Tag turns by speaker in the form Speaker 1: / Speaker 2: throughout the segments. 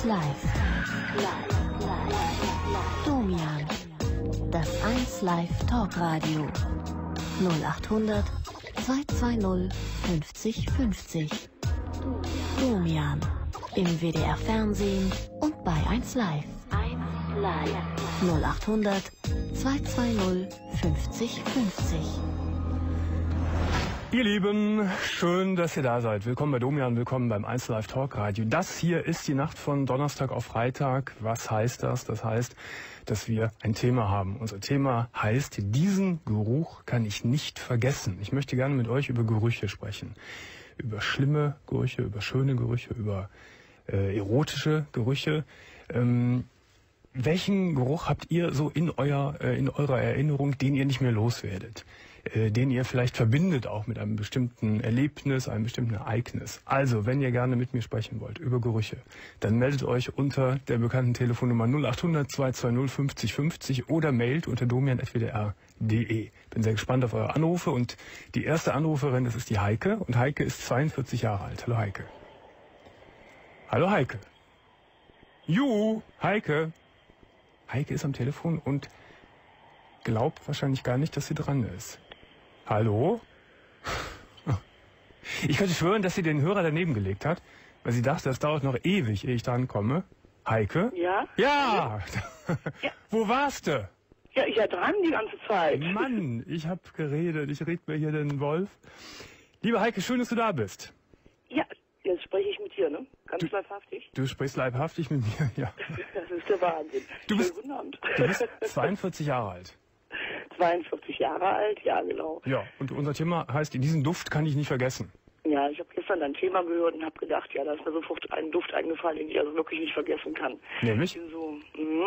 Speaker 1: Live. Domian. Das 1 Live Talkradio. 0800 220 50 50. Domian. Im WDR Fernsehen und bei 1 Live. 0800 220 50 50.
Speaker 2: Ihr Lieben, schön, dass ihr da seid. Willkommen bei Domian, willkommen beim 1 Live Talk Radio. Das hier ist die Nacht von Donnerstag auf Freitag. Was heißt das? Das heißt, dass wir ein Thema haben. Unser Thema heißt, diesen Geruch kann ich nicht vergessen. Ich möchte gerne mit euch über Gerüche sprechen. Über schlimme Gerüche, über schöne Gerüche, über erotische Gerüche. Welchen Geruch habt ihr so in eurer Erinnerung, den ihr nicht mehr loswerdet? Den ihr vielleicht verbindet auch mit einem bestimmten Erlebnis, einem bestimmten Ereignis. Also, wenn ihr gerne mit mir sprechen wollt über Gerüche, dann meldet euch unter der bekannten Telefonnummer 0800 220 50 50 oder mailt unter domian@wdr.de. Bin sehr gespannt auf eure Anrufe und die erste Anruferin, das ist die Heike und Heike ist 42 Jahre alt. Hallo Heike. Hallo Heike. Heike. Heike ist am Telefon und glaubt wahrscheinlich gar nicht, dass sie dran ist. Hallo? Ich könnte schwören, dass sie den Hörer daneben gelegt hat, weil sie dachte, das dauert noch ewig, ehe ich dran komme. Heike?
Speaker 3: Ja?
Speaker 2: Ja!
Speaker 3: Ja.
Speaker 2: Wo warst du?
Speaker 3: Ja, ich war dran die ganze Zeit.
Speaker 2: Mann, ich hab geredet, ich red mir hier den Wolf. Liebe Heike, schön, dass du da bist.
Speaker 3: Ja, jetzt spreche ich mit dir, ne? Ganz leibhaftig.
Speaker 2: Du sprichst leibhaftig mit mir, ja.
Speaker 3: Das ist der Wahnsinn.
Speaker 2: Du bist,
Speaker 3: Guten Abend.
Speaker 2: du bist 42 Jahre alt.
Speaker 3: 42 Jahre alt, ja genau.
Speaker 2: Ja, und unser Thema heißt, diesen Duft kann ich nicht vergessen.
Speaker 3: Ja, ich habe gestern dein Thema gehört und habe gedacht, ja, da ist mir sofort ein Duft eingefallen, den ich also wirklich nicht vergessen kann.
Speaker 2: Nämlich?
Speaker 3: Ich bin so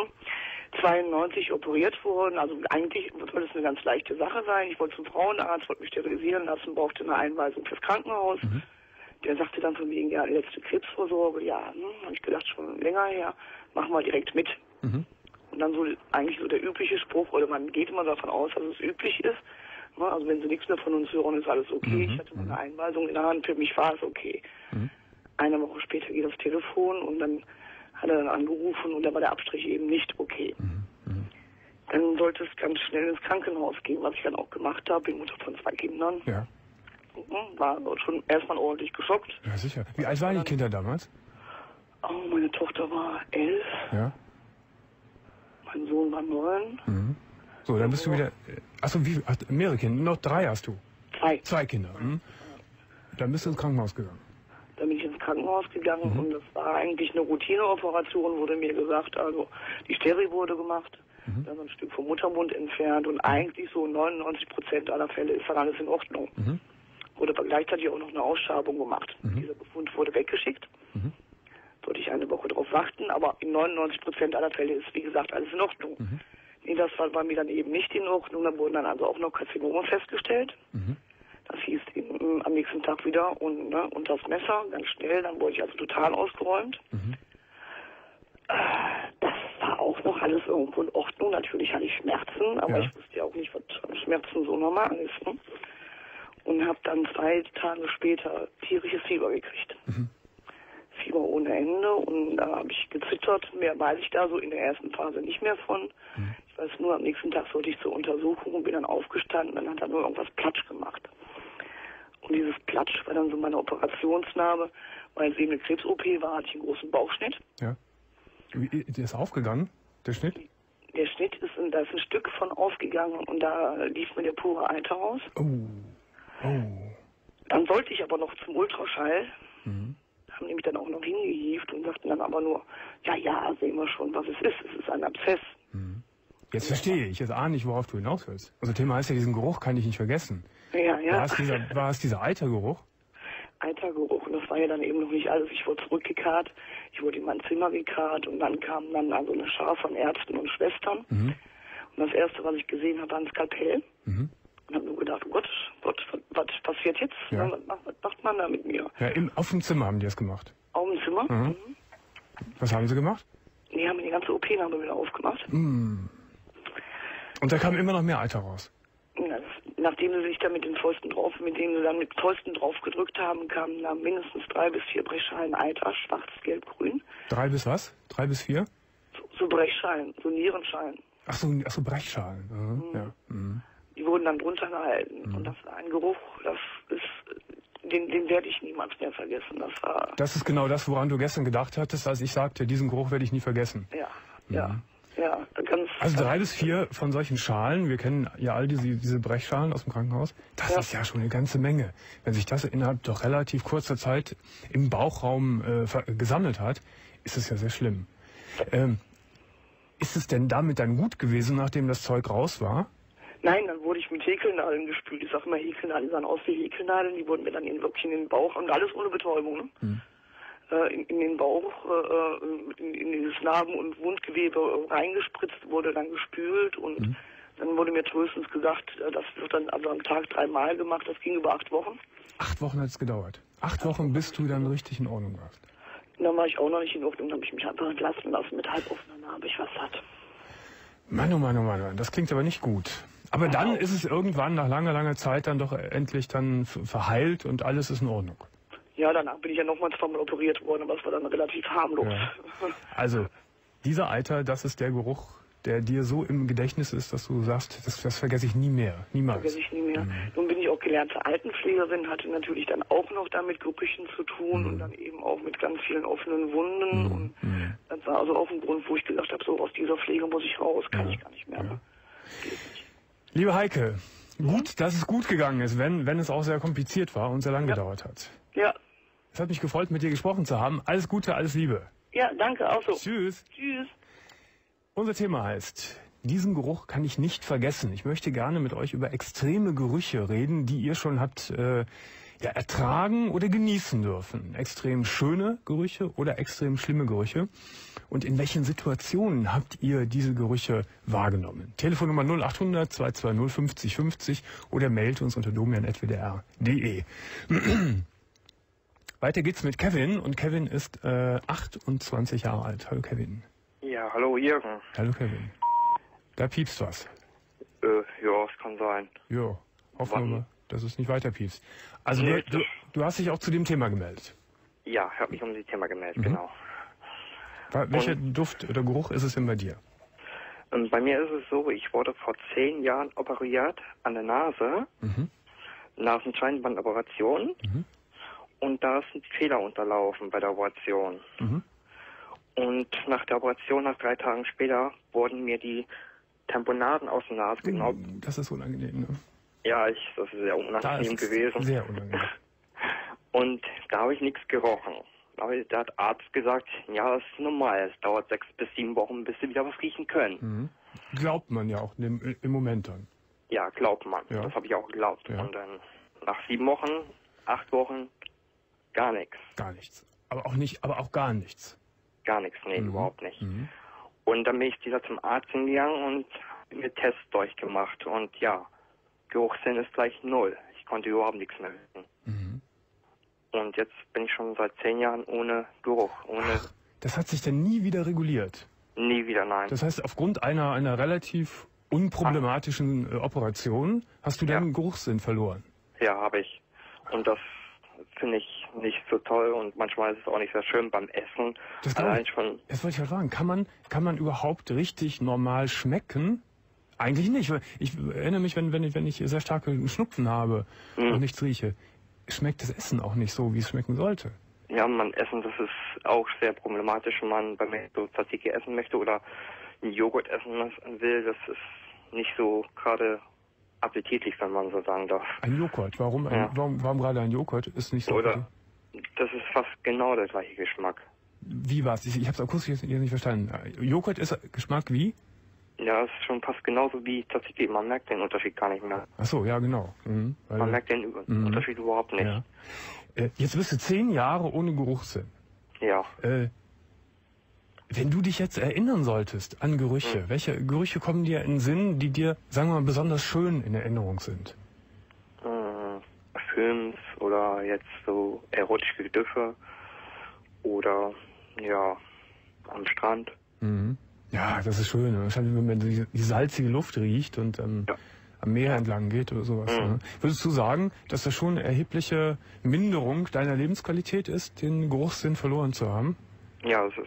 Speaker 3: 92 operiert worden, also eigentlich soll es eine ganz leichte Sache sein. Ich wollte zum Frauenarzt, wollte mich sterilisieren lassen, brauchte eine Einweisung fürs Krankenhaus. Mhm. Der sagte dann von wegen, ja, letzte Krebsvorsorge, ja, habe ich gedacht, schon länger her, machen wir direkt mit. Mhm. Und dann so eigentlich so der übliche Spruch, oder man geht immer davon aus, dass es üblich ist. Also wenn sie nichts mehr von uns hören, ist alles okay. Mhm. Ich hatte mal eine Einweisung in der Hand, für mich war es okay. Mhm. Eine Woche später geht das Telefon und dann hat er dann angerufen und da war der Abstrich eben nicht okay. Mhm. Dann sollte es ganz schnell ins Krankenhaus gehen, was ich dann auch gemacht habe. Bin Mutter von 2 Kindern.
Speaker 2: Ja.
Speaker 3: War schon erstmal ordentlich geschockt.
Speaker 2: Ja, sicher. Wie alt waren die Kinder damals?
Speaker 3: Oh, meine Tochter war 11.
Speaker 2: Ja.
Speaker 3: Mein Sohn war 9.
Speaker 2: Mhm. So, dann bist du wieder... Achso, mehrere Kinder? Noch 3 hast du? 2. 2 Kinder. Mhm. Dann bist du ins Krankenhaus gegangen.
Speaker 3: Dann bin ich ins Krankenhaus gegangen und das war eigentlich eine Routineoperation, wurde mir gesagt. Also die Stereo wurde gemacht, dann so ein Stück vom Muttermund entfernt und eigentlich so 99% aller Fälle ist dann alles in Ordnung. Mhm. Wurde aber gleichzeitig auch noch eine Ausschabung gemacht. Dieser Befund wurde weggeschickt. Sollte ich eine Woche drauf warten, aber in 99% aller Fälle ist, wie gesagt, alles in Ordnung. Nee, das war bei mir dann eben nicht in Ordnung. Da wurden dann also auch noch Karzinome festgestellt. Das hieß am nächsten Tag wieder und das Messer, ganz schnell. Dann wurde ich also total ausgeräumt. Das war auch noch alles irgendwo in Ordnung. Natürlich hatte ich Schmerzen, aber ich wusste ja auch nicht, was Schmerzen so normal ist. Ne? Und habe dann 2 Tage später tierisches Fieber gekriegt. Fieber ohne Ende und da habe ich gezittert. Mehr weiß ich da so in der ersten Phase nicht mehr von. Ich weiß nur, am nächsten Tag sollte ich zur Untersuchung und bin dann aufgestanden. Dann hat er nur irgendwas Platsch gemacht. Und dieses Platsch war dann so meine Operationsnarbe, weil es eben eine Krebs-OP war, hatte ich einen großen Bauchschnitt. Ja.
Speaker 2: Der ist aufgegangen, der Schnitt?
Speaker 3: Der Schnitt da ist ein Stück von aufgegangen und da lief mir der pure Eiter raus.
Speaker 2: Oh.
Speaker 3: Dann sollte ich aber noch zum Ultraschall. Haben die mich dann auch noch hingehievt und sagten dann aber nur, ja, sehen wir schon, was es ist. Es ist ein Abszess.
Speaker 2: Jetzt verstehe ich, jetzt ahne ich, worauf du hinaus willst. Unser Thema heißt ja, diesen Geruch kann ich nicht vergessen.
Speaker 3: Ja.
Speaker 2: War es dieser Eitergeruch?
Speaker 3: Eitergeruch. Und das war ja dann eben noch nicht alles. Ich wurde zurückgekarrt. Ich wurde in mein Zimmer gekarrt und dann kam dann also eine Schar von Ärzten und Schwestern. Und das Erste, was ich gesehen habe, war ein Skalpell. Und habe nur gedacht, oh Gott, was passiert jetzt? Ja. Was macht man da mit mir?
Speaker 2: Ja, auf dem Zimmer haben die das gemacht.
Speaker 3: Auf dem Zimmer?
Speaker 2: Was haben sie gemacht?
Speaker 3: Die haben die ganze OP-Narbe wieder aufgemacht.
Speaker 2: Und da kam immer noch mehr Eiter raus.
Speaker 3: Ja, nachdem sie sich da mit den Fäusten drauf gedrückt haben, kamen da mindestens 3 bis 4 Brechschalen Eiter, schwarz, gelb, grün.
Speaker 2: 3 bis was? 3 bis 4?
Speaker 3: So Brechschalen, so Nierenschalen.
Speaker 2: Ach so, Brechschalen. Mhm. Ja. Mhm.
Speaker 3: Die wurden dann drunter gehalten. Und das war ein Geruch, den werde ich niemals mehr vergessen.
Speaker 2: Das ist genau das, woran du gestern gedacht hattest, als ich sagte, diesen Geruch werde ich nie vergessen.
Speaker 3: Ja, ganz...
Speaker 2: Also 3 bis 4 von solchen Schalen, wir kennen ja all diese Brechschalen aus dem Krankenhaus, das ist ja schon eine ganze Menge. Wenn sich das innerhalb doch relativ kurzer Zeit im Bauchraum gesammelt hat, ist es ja sehr schlimm. Ist es denn damit dann gut gewesen, nachdem das Zeug raus war?
Speaker 3: Nein, dann wurde ich mit Häkelnadeln gespült. Ich sag immer Häkelnadeln, die sahen aus wie Häkelnadeln, die wurden mir dann wirklich in den Bauch, und alles ohne Betäubung, ne?
Speaker 2: Hm.
Speaker 3: In den Bauch, in dieses Narben- und Wundgewebe reingespritzt, wurde dann gespült und dann wurde mir tröstend gesagt, das wird dann also am Tag 3-mal gemacht, das ging über 8 Wochen.
Speaker 2: 8 Wochen hat es gedauert. 8 Wochen, bis du dann richtig in Ordnung warst.
Speaker 3: Dann war ich auch noch nicht in Ordnung, dann habe ich mich einfach entlassen lassen mit halboffener Narbe, ich was hat.
Speaker 2: Mann, oh Mann, oh Mann, das klingt aber nicht gut. Aber dann ist es irgendwann nach langer Zeit dann doch endlich dann verheilt und alles ist in Ordnung.
Speaker 3: Ja, danach bin ich ja nochmal 2-mal operiert worden, aber es war dann relativ harmlos.
Speaker 2: Ja. Also, dieser Eiter, das ist der Geruch, der dir so im Gedächtnis ist, dass du sagst, das vergesse ich nie mehr, niemals.
Speaker 3: Vergesse ich nie mehr. Nun bin ich auch gelernte Altenpflegerin, hatte natürlich dann auch noch damit Gerüchen zu tun und dann eben auch mit ganz vielen offenen Wunden. Und das war also auch ein Grund, wo ich gesagt habe, so aus dieser Pflege muss ich raus, kann ich gar nicht mehr.
Speaker 2: Ja. Liebe Heike, gut, dass es gut gegangen ist, wenn es auch sehr kompliziert war und sehr lang gedauert hat.
Speaker 3: Ja.
Speaker 2: Es hat mich gefreut, mit dir gesprochen zu haben. Alles Gute, alles Liebe.
Speaker 3: Ja, danke, auch so.
Speaker 2: Tschüss.
Speaker 3: Tschüss.
Speaker 2: Unser Thema heißt, diesen Geruch kann ich nicht vergessen. Ich möchte gerne mit euch über extreme Gerüche reden, die ihr schon habt ertragen oder genießen dürfen. Extrem schöne Gerüche oder extrem schlimme Gerüche. Und in welchen Situationen habt ihr diese Gerüche wahrgenommen? Telefonnummer 0800 220 50 50 oder mailt uns unter domian@wdr.de. Weiter geht's mit Kevin und Kevin ist 28 Jahre alt. Hallo Kevin.
Speaker 4: Ja, hallo Jürgen.
Speaker 2: Hallo Kevin. Da piepst was.
Speaker 4: Ja, es kann sein.
Speaker 2: Ja, hoffen wir mal, dass es nicht weiter piepst. Also du hast dich auch zu dem Thema gemeldet?
Speaker 4: Ja, ich habe mich um das Thema gemeldet, genau.
Speaker 2: Welcher Duft oder Geruch ist es denn bei dir?
Speaker 4: Bei mir ist es so, ich wurde vor 10 Jahren operiert an der Nase, Nasenscheinbandoperation, und da sind Fehler unterlaufen bei der Operation. Und nach der Operation, nach 3 Tagen später, wurden mir die Tamponaden aus der Nase genommen.
Speaker 2: Das ist unangenehm, ne?
Speaker 4: Ja, das ist sehr unangenehm gewesen.
Speaker 2: Sehr unangenehm.
Speaker 4: Und da habe ich nichts gerochen. Aber da hat der Arzt gesagt, ja, das ist normal. Es dauert 6 bis 7 Wochen, bis sie wieder was riechen können.
Speaker 2: Glaubt man ja auch im Moment dann.
Speaker 4: Ja, glaubt man.
Speaker 2: Ja.
Speaker 4: Das habe ich auch geglaubt.
Speaker 2: Ja.
Speaker 4: Und dann nach 7 Wochen, 8 Wochen, gar nichts.
Speaker 2: Gar nichts. Aber auch gar nichts.
Speaker 4: Gar nichts, nee, überhaupt nicht. Und dann bin ich wieder zum Arzt gegangen und mir Tests durchgemacht. Und ja, Geruchssinn ist gleich 0. Ich konnte überhaupt nichts mehr riechen. Und jetzt bin ich schon seit 10 Jahren ohne Geruch. Ach,
Speaker 2: das hat sich dann nie wieder reguliert?
Speaker 4: Nie wieder, nein.
Speaker 2: Das heißt, aufgrund einer relativ unproblematischen Operation hast du deinen Geruchssinn verloren?
Speaker 4: Ja, habe ich. Und das finde ich nicht so toll und manchmal ist es auch nicht sehr schön beim Essen.
Speaker 2: Das wollte ich halt fragen. Kann man überhaupt richtig normal schmecken? Eigentlich nicht. Ich erinnere mich, wenn ich sehr starke Schnupfen habe und nichts rieche, schmeckt das Essen auch nicht so, wie es schmecken sollte.
Speaker 4: Ja, Essen, das ist auch sehr problematisch, wenn man bei mir so Tzatziki essen möchte oder einen Joghurt essen will. Das ist nicht so gerade appetitlich, wenn man so sagen darf.
Speaker 2: Ein Joghurt? Warum gerade ein Joghurt? Ist nicht so.
Speaker 4: Oder das ist fast genau der gleiche Geschmack.
Speaker 2: Wie war's? Ich habe es akustisch jetzt nicht verstanden. Joghurt ist Geschmack wie?
Speaker 4: Ja, es ist schon fast genauso wie Tzatziki. Man merkt den Unterschied gar nicht mehr.
Speaker 2: Ach so, ja genau.
Speaker 4: Man merkt den Unterschied überhaupt nicht.
Speaker 2: Ja. Jetzt bist du 10 Jahre ohne Geruchssinn.
Speaker 4: Ja.
Speaker 2: Wenn du dich jetzt erinnern solltest an Gerüche, welche Gerüche kommen dir in den Sinn, die dir, sagen wir mal, besonders schön in Erinnerung sind?
Speaker 4: Films oder jetzt so erotische Düfte oder ja, am Strand.
Speaker 2: Ja, das ist schön. Wahrscheinlich, wenn man die salzige Luft riecht und am Meer entlang geht oder sowas. Ne? Würdest du sagen, dass das schon eine erhebliche Minderung deiner Lebensqualität ist, den Geruchssinn verloren zu haben?
Speaker 4: Ja, es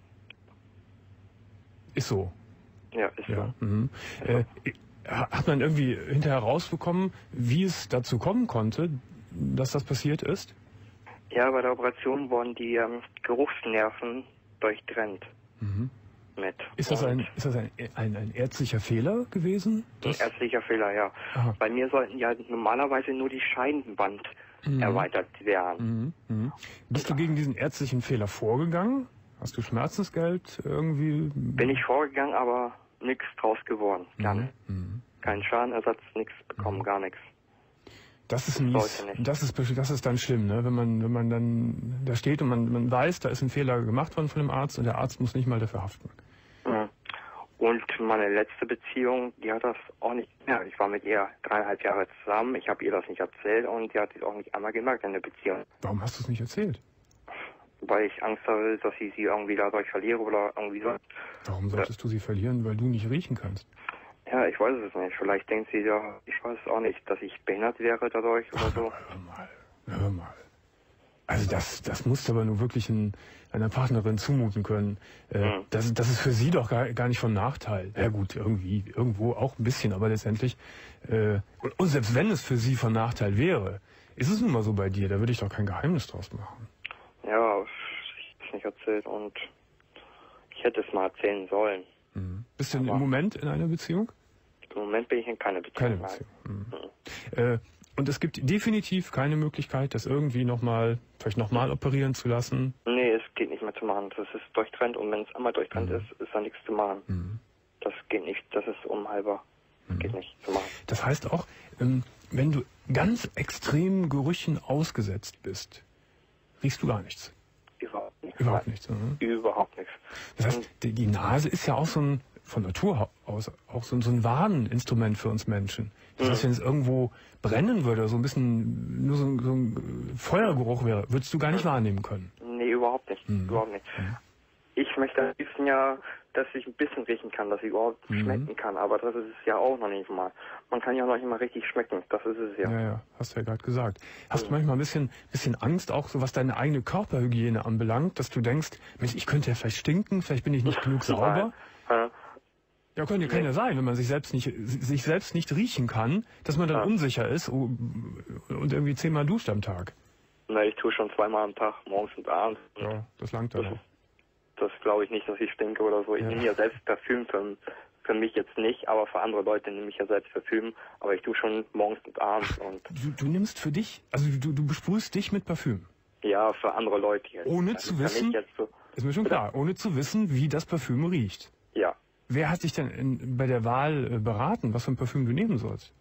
Speaker 2: Ist so.
Speaker 4: ist
Speaker 2: Ja.
Speaker 4: so.
Speaker 2: Mhm. Hat man irgendwie hinterher rausbekommen, wie es dazu kommen konnte, dass das passiert ist?
Speaker 4: Ja, bei der Operation wurden die Geruchsnerven durchtrennt.
Speaker 2: Mhm.
Speaker 4: Mit.
Speaker 2: Ist das ein ärztlicher Fehler gewesen?
Speaker 4: Ein ärztlicher Fehler, ja.
Speaker 2: Aha.
Speaker 4: Bei mir sollten ja normalerweise nur die Scheidenwand erweitert werden.
Speaker 2: Bist du gegen diesen ärztlichen Fehler vorgegangen? Hast du Schmerzensgeld irgendwie?
Speaker 4: Bin ich vorgegangen, aber nichts draus geworden. Gar nicht. Kein Schadenersatz, nichts bekommen, gar nichts.
Speaker 2: Das ist mies. Das ist dann schlimm, ne? Wenn man dann da steht und man weiß, da ist ein Fehler gemacht worden von dem Arzt und der Arzt muss nicht mal dafür haften.
Speaker 4: Und meine letzte Beziehung, die hat das auch nicht mehr. Ich war mit ihr 3,5 Jahre zusammen. Ich habe ihr das nicht erzählt und die hat es auch nicht einmal gemerkt in der Beziehung.
Speaker 2: Warum hast du es nicht erzählt?
Speaker 4: Weil ich Angst habe, dass ich sie irgendwie dadurch verliere oder irgendwie so.
Speaker 2: Warum solltest du sie verlieren, weil du nicht riechen kannst?
Speaker 4: Ja, ich weiß es nicht. Vielleicht denkt sie ja, ich weiß es auch nicht, dass ich behindert wäre dadurch oder so.
Speaker 2: Hör mal. Also das musst du aber nur wirklich einer Partnerin zumuten können. Das ist für sie doch gar nicht von Nachteil. Ja gut, irgendwo auch ein bisschen, aber letztendlich, und selbst wenn es für sie von Nachteil wäre, ist es nun mal so bei dir, da würde ich doch kein Geheimnis draus machen.
Speaker 4: Ja, ich habe es nicht erzählt und ich hätte es mal erzählen sollen.
Speaker 2: Bist du im Moment in einer Beziehung?
Speaker 4: Im Moment bin ich in keiner Beziehung.
Speaker 2: Keine Beziehung. Und es gibt definitiv keine Möglichkeit, das irgendwie vielleicht nochmal operieren zu lassen?
Speaker 4: Nee, es geht nicht mehr zu machen. Das ist durchtrennt und wenn es einmal durchtrennt ist da nichts zu machen. Das geht nicht. Das ist unheilbar. Geht nicht zu machen.
Speaker 2: Das heißt auch, wenn du ganz extremen Gerüchen ausgesetzt bist, riechst du gar nichts?
Speaker 4: Überhaupt nichts.
Speaker 2: Überhaupt nichts.
Speaker 4: Überhaupt nichts.
Speaker 2: Das heißt, die Nase ist ja auch von Natur aus auch so ein Warninstrument für uns Menschen. Das heißt, wenn es irgendwo brennen würde, so ein bisschen nur so ein Feuergeruch wäre, würdest du gar nicht wahrnehmen können.
Speaker 4: Nee, überhaupt nicht. Überhaupt nicht. Ich möchte am liebsten ja, dass ich ein bisschen riechen kann, dass ich überhaupt schmecken kann, aber das ist es ja auch noch nicht mal. Man kann ja noch nicht mal richtig schmecken, das ist es ja.
Speaker 2: Ja, hast du ja gerade gesagt. Hast du manchmal ein bisschen Angst, auch so was deine eigene Körperhygiene anbelangt, dass du denkst, Mensch, ich könnte ja vielleicht stinken, vielleicht bin ich nicht genug sauber? Ja, kann ja sein, wenn man sich selbst nicht riechen kann, dass man dann unsicher ist und irgendwie 10-mal duscht am Tag.
Speaker 4: Na, ich tue schon 2-mal am Tag, morgens und abends.
Speaker 2: Ja, das langt dann auch.
Speaker 4: Das glaube ich nicht, dass ich stinke oder so. Ich nehme ja selbst Parfüm für mich jetzt nicht, aber für andere Leute nehme ich ja selbst Parfüm. Aber ich tue schon morgens und abends. Und
Speaker 2: du nimmst für dich, also du besprühst dich mit Parfüm?
Speaker 4: Ja, für andere Leute jetzt.
Speaker 2: Ohne zu wissen, ist mir schon klar, ohne zu wissen, wie das Parfüm riecht.
Speaker 4: Ja.
Speaker 2: Wer hat dich denn bei der Wahl beraten, was für ein Parfüm du nehmen sollst?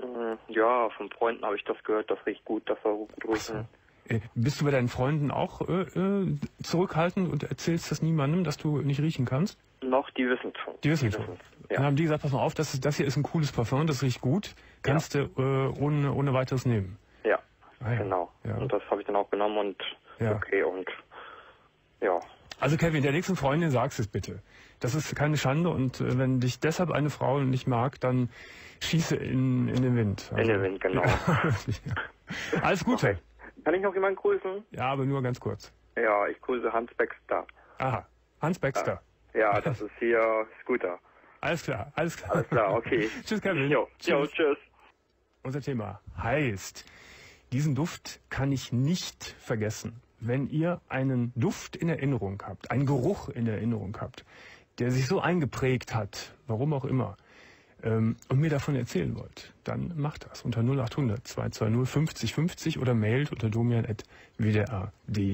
Speaker 4: Ja, von Freunden habe ich das gehört, das riecht gut, das soll gut riechen.
Speaker 2: Bist du bei deinen Freunden auch zurückhaltend und erzählst das niemandem, dass du nicht riechen kannst?
Speaker 4: Noch, die wissen schon.
Speaker 2: Die wissen schon.
Speaker 4: Ja.
Speaker 2: Dann haben die gesagt, pass mal auf, das hier ist ein cooles Parfum, das riecht gut, kannst du ohne weiteres nehmen.
Speaker 4: Ja,
Speaker 2: ja.
Speaker 4: Genau.
Speaker 2: Ja.
Speaker 4: Und das habe ich dann auch genommen und okay und ja.
Speaker 2: Also Kevin, der nächsten Freundin sagst es bitte. Das ist keine Schande und wenn dich deshalb eine Frau nicht mag, dann schieße in den Wind.
Speaker 4: Also, in den Wind, genau.
Speaker 2: Ja. Alles Gute.
Speaker 4: Okay. Kann ich noch jemanden grüßen?
Speaker 2: Ja, aber nur ganz kurz.
Speaker 4: Ja, ich grüße Hans Baxter.
Speaker 2: Aha, Hans Baxter.
Speaker 4: Ja, das ist hier Scooter.
Speaker 2: Alles klar, alles klar.
Speaker 4: Alles klar, okay.
Speaker 2: Tschüss, Kevin.
Speaker 4: Jo, tschüss.
Speaker 2: Unser Thema heißt, diesen Duft kann ich nicht vergessen. Wenn ihr einen Duft in Erinnerung habt, einen Geruch in Erinnerung habt, der sich so eingeprägt hat, warum auch immer, und mir davon erzählen wollt, dann macht das unter 0800 220 50 50 oder mailt unter domian@wdr.de.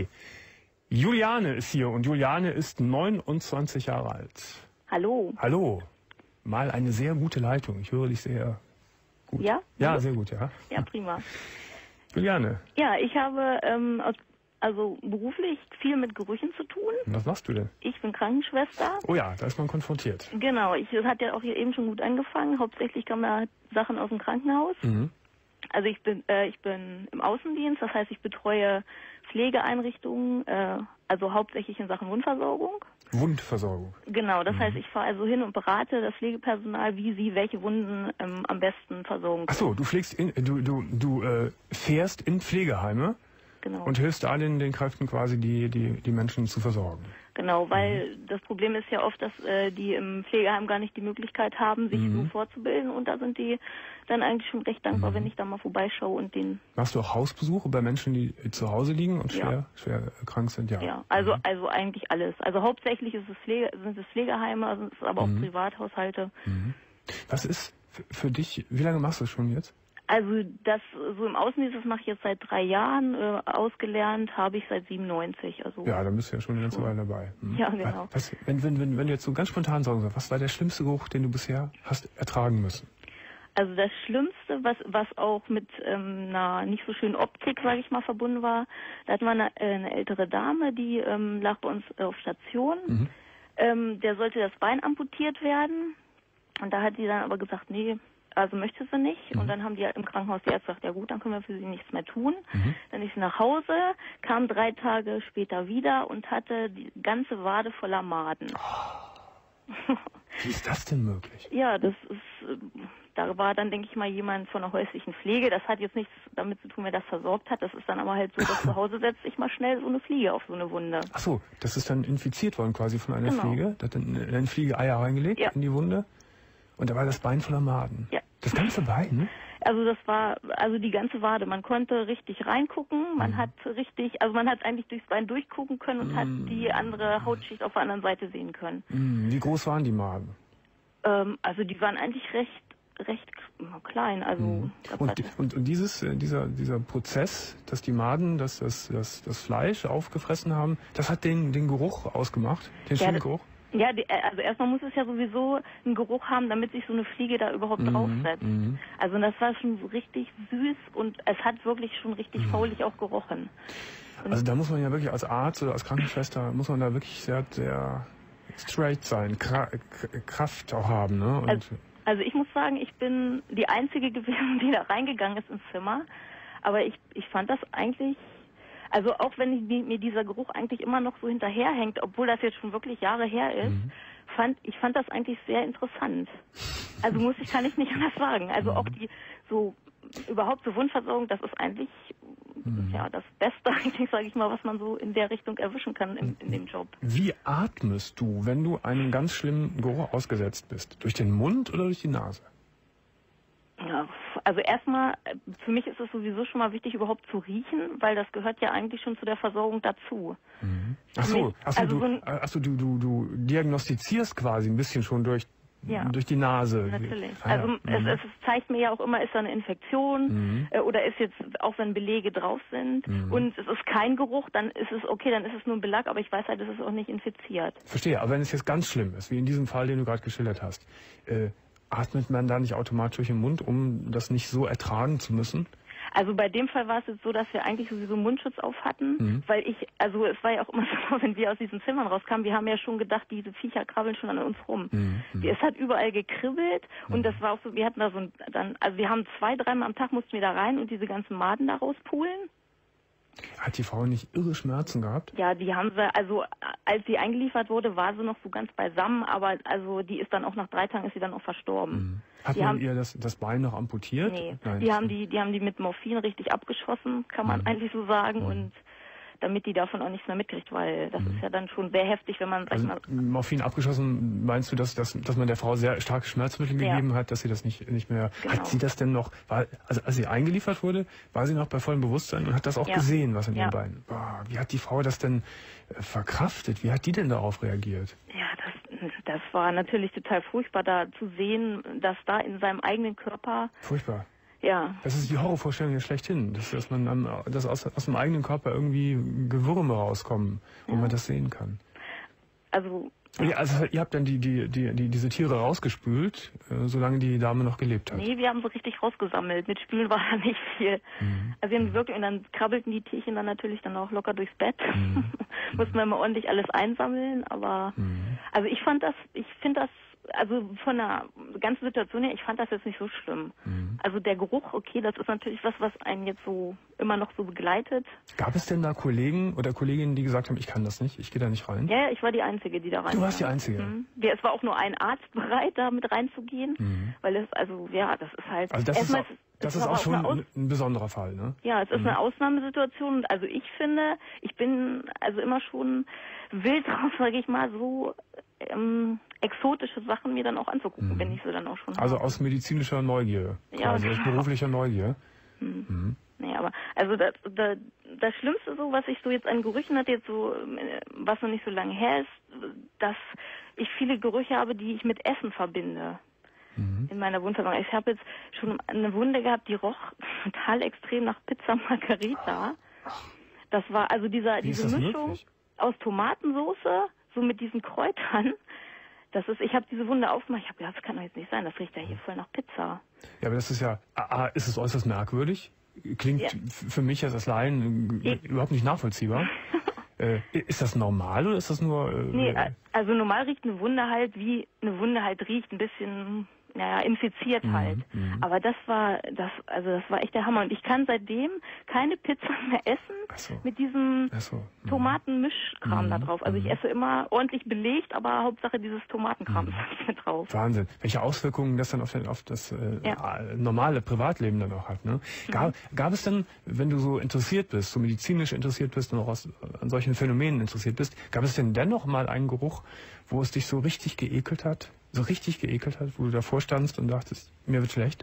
Speaker 2: Juliane ist hier und Juliane ist 29 Jahre alt.
Speaker 5: Hallo.
Speaker 2: Hallo. Mal eine sehr gute Leitung. Ich höre dich sehr gut.
Speaker 5: Ja?
Speaker 2: Ja, sehr gut, ja.
Speaker 5: Ja, prima.
Speaker 2: Juliane.
Speaker 5: Ja, ich habe also beruflich viel mit Gerüchen zu tun.
Speaker 2: Was machst du denn?
Speaker 5: Ich bin Krankenschwester.
Speaker 2: Oh ja, da ist man konfrontiert.
Speaker 5: Genau, das hat ja auch hier eben schon gut angefangen. Hauptsächlich kamen da Sachen aus dem Krankenhaus. Also ich bin im Außendienst, das heißt, ich betreue Pflegeeinrichtungen, also hauptsächlich in Sachen Wundversorgung.
Speaker 2: Wundversorgung.
Speaker 5: Genau, das heißt, ich fahre also hin und berate das Pflegepersonal, wie sie welche Wunden am besten versorgen können.
Speaker 2: Ach so, du fährst in Pflegeheime
Speaker 5: genau.
Speaker 2: Und hilfst da den Kräften quasi, die Menschen zu versorgen.
Speaker 5: Genau, weil das Problem ist ja oft, dass die im Pflegeheim gar nicht die Möglichkeit haben, sich so fortzubilden. Und da sind die dann eigentlich schon recht dankbar, wenn ich da mal vorbeischaue und den...
Speaker 2: Machst du auch Hausbesuche bei Menschen, die zu Hause liegen und schwer krank sind?
Speaker 5: Ja, also eigentlich alles. Also hauptsächlich sind es Pflegeheime, also es ist aber auch Privathaushalte.
Speaker 2: Was ist für dich, wie lange machst du das schon jetzt?
Speaker 5: Also das so im Außendienst, das mache ich jetzt seit 3 Jahren. Ausgelernt habe ich seit 97. Also
Speaker 2: ja, dann bist du ja schon eine ganze Weile dabei.
Speaker 5: Ja, genau.
Speaker 2: Wenn du jetzt so ganz spontan sagen sollst, was war der schlimmste Geruch, den du bisher hast ertragen müssen?
Speaker 5: Also das Schlimmste, was auch mit einer nicht so schönen Optik, sage ich mal, verbunden war, da hatten wir eine ältere Dame, die lag bei uns auf Station. Der sollte das Bein amputiert werden. Und da hat sie dann aber gesagt, nee, also möchte sie nicht. Und dann haben die im Krankenhaus die Ärzte gesagt, ja gut, dann können wir für sie nichts mehr tun. Dann ist sie nach Hause, kam 3 Tage später wieder und hatte die ganze Wade voller Maden.
Speaker 2: Wie ist das denn möglich?
Speaker 5: Ja, da war dann, denke ich mal, jemand von der häuslichen Pflege. Das hat jetzt nichts damit zu tun, wer das versorgt hat. Das ist dann aber halt so, dass zu Hause setzt sich mal schnell so eine Fliege auf so eine Wunde.
Speaker 2: Ach so, das ist dann infiziert worden quasi von einer Fliege. Da hat dann eine Fliege Eier reingelegt in die Wunde. Und da war das Bein voller Maden. Ja. Das ganze Bein, ne?
Speaker 5: Also das war, die ganze Wade. Man konnte richtig reingucken. Man hat eigentlich durchs Bein durchgucken können und hat die andere Hautschicht auf der anderen Seite sehen können.
Speaker 2: Wie groß waren die Maden?
Speaker 5: Also die waren eigentlich recht klein. Also
Speaker 2: und dieser Prozess, dass die Maden das Fleisch aufgefressen haben, das hat den Geruch ausgemacht, den schönen Geruch?
Speaker 5: Ja, also erstmal muss es ja sowieso einen Geruch haben, damit sich so eine Fliege da überhaupt draufsetzt. Also das war schon so richtig süß und es hat wirklich schon richtig faulig auch gerochen. Und
Speaker 2: also da muss man ja wirklich als Arzt oder als Krankenschwester, muss man da wirklich sehr, sehr straight sein, Kraft auch haben, ne? Und
Speaker 5: also ich muss sagen, ich bin die Einzige gewesen, die da reingegangen ist ins Zimmer. Aber ich fand das eigentlich... Also auch wenn mir dieser Geruch eigentlich immer noch so hinterherhängt, obwohl das jetzt schon wirklich Jahre her ist, fand das eigentlich sehr interessant. Also kann ich nicht anders sagen. Also auch überhaupt so Wundversorgung, das ist eigentlich das Beste eigentlich, sage ich mal, was man so in der Richtung erwischen kann in dem Job.
Speaker 2: Wie atmest du, wenn du einem ganz schlimmen Geruch ausgesetzt bist? Durch den Mund oder durch die Nase?
Speaker 5: Ja, also erstmal, für mich ist es sowieso schon mal wichtig, überhaupt zu riechen, weil das gehört ja eigentlich schon zu der Versorgung dazu.
Speaker 2: Du diagnostizierst quasi ein bisschen schon durch die Nase.
Speaker 5: Natürlich. Es zeigt mir ja auch immer, ist da eine Infektion oder ist jetzt, auch wenn Belege drauf sind und es ist kein Geruch, dann ist es okay, dann ist es nur ein Belag, aber ich weiß halt, es ist auch nicht infiziert.
Speaker 2: Verstehe, aber wenn es jetzt ganz schlimm ist, wie in diesem Fall, den du gerade geschildert hast, atmet man da nicht automatisch durch den Mund, um das nicht so ertragen zu müssen?
Speaker 5: Also bei dem Fall war es jetzt so, dass wir eigentlich sowieso Mundschutz auf hatten, weil es war ja auch immer so, wenn wir aus diesen Zimmern rauskamen, wir haben ja schon gedacht, diese Viecher krabbeln schon an uns rum. Es hat überall gekribbelt und das war auch so, wir hatten da wir haben 2-3 Mal am Tag mussten wir da rein und diese ganzen Maden da rauspulen.
Speaker 2: Hat die Frau nicht irre Schmerzen gehabt?
Speaker 5: Ja, die haben sie, also als sie eingeliefert wurde, war sie noch so ganz beisammen, aber also die ist dann auch nach 3 Tagen ist sie dann auch verstorben.
Speaker 2: Hat man ihr das Bein noch amputiert?
Speaker 5: Nee, die haben die mit Morphin richtig abgeschossen, kann man eigentlich so sagen, und damit die davon auch nichts mehr mitkriegt, weil das ist ja dann schon sehr heftig, wenn man...
Speaker 2: Morphin abgeschossen, meinst du, dass man der Frau sehr starke Schmerzmittel gegeben hat, dass sie das nicht mehr... Genau. Hat sie das denn noch... Also als sie eingeliefert wurde, war sie noch bei vollem Bewusstsein und hat das auch gesehen, was in ihren Beinen... Boah, wie hat die Frau das denn verkraftet? Wie hat die denn darauf reagiert?
Speaker 5: Ja, das war natürlich total furchtbar, da zu sehen, dass da in seinem eigenen Körper...
Speaker 2: Furchtbar.
Speaker 5: Ja.
Speaker 2: Das ist die Horrorvorstellung ja schlechthin, dass man dass aus dem eigenen Körper irgendwie Gewürme rauskommen und man das sehen kann.
Speaker 5: Also
Speaker 2: ihr habt dann diese Tiere rausgespült, solange die Dame noch gelebt hat?
Speaker 5: Nee, wir haben sie richtig rausgesammelt. Mit Spülen war da nicht viel. Also wir haben wirklich, und dann krabbelten die Tierchen dann natürlich dann auch locker durchs Bett. Mussten wir mal ordentlich alles einsammeln, aber also ich finde das, also von der ganzen Situation her, ich fand das jetzt nicht so schlimm. Also der Geruch, okay, das ist natürlich was einen jetzt so immer noch so begleitet.
Speaker 2: Gab es denn da Kollegen oder Kolleginnen, die gesagt haben, ich kann das nicht, ich gehe da nicht rein?
Speaker 5: Ja, ich war die Einzige, die da rein.
Speaker 2: Du warst die Einzige?
Speaker 5: Es war auch nur ein Arzt bereit, da mit reinzugehen, weil das ist halt...
Speaker 2: Also Das ist auch schon ein besonderer Fall, ne?
Speaker 5: Ja, es ist eine Ausnahmesituation. Also ich finde, ich bin also immer schon wild drauf, sage ich mal, so exotische Sachen mir dann auch anzugucken, wenn ich sie dann auch schon
Speaker 2: Also
Speaker 5: habe.
Speaker 2: aus medizinischer Neugier, quasi aus beruflicher Neugier.
Speaker 5: Nee, aber also das Schlimmste so, was ich so jetzt an Gerüchen hatte, jetzt so, was noch nicht so lange her ist, dass ich viele Gerüche habe, die ich mit Essen verbinde. In meiner Wundversorgung. Ich habe jetzt schon eine Wunde gehabt, die roch total extrem nach Pizza Margherita. Das war also diese Mischung
Speaker 2: möglich?
Speaker 5: aus Tomatensoße, so mit diesen Kräutern. Ich habe diese Wunde aufgemacht, ich habe gedacht, das kann doch jetzt nicht sein, das riecht ja hier voll nach Pizza.
Speaker 2: Ja, aber das ist ja, ist es äußerst merkwürdig. Klingt für mich als Laien überhaupt nicht nachvollziehbar. Ist das normal oder ist das nur...
Speaker 5: Nee, also normal riecht eine Wunde halt, wie eine Wunde halt riecht, ein bisschen, infiziert halt. Aber das war echt der Hammer. Und ich kann seitdem keine Pizza mehr essen mit diesem Tomatenmischkram da drauf. Also ich esse immer ordentlich belegt, aber Hauptsache dieses Tomatenkram ist nicht mehr drauf.
Speaker 2: Wahnsinn. Welche Auswirkungen das dann auf das normale Privatleben dann auch hat, ne? Gab es denn, wenn du so interessiert bist, so medizinisch interessiert bist und auch an solchen Phänomenen interessiert bist, gab es denn dennoch mal einen Geruch, wo es dich so richtig geekelt hat? So richtig geekelt hat, wo du davor standst und dachtest, mir wird schlecht?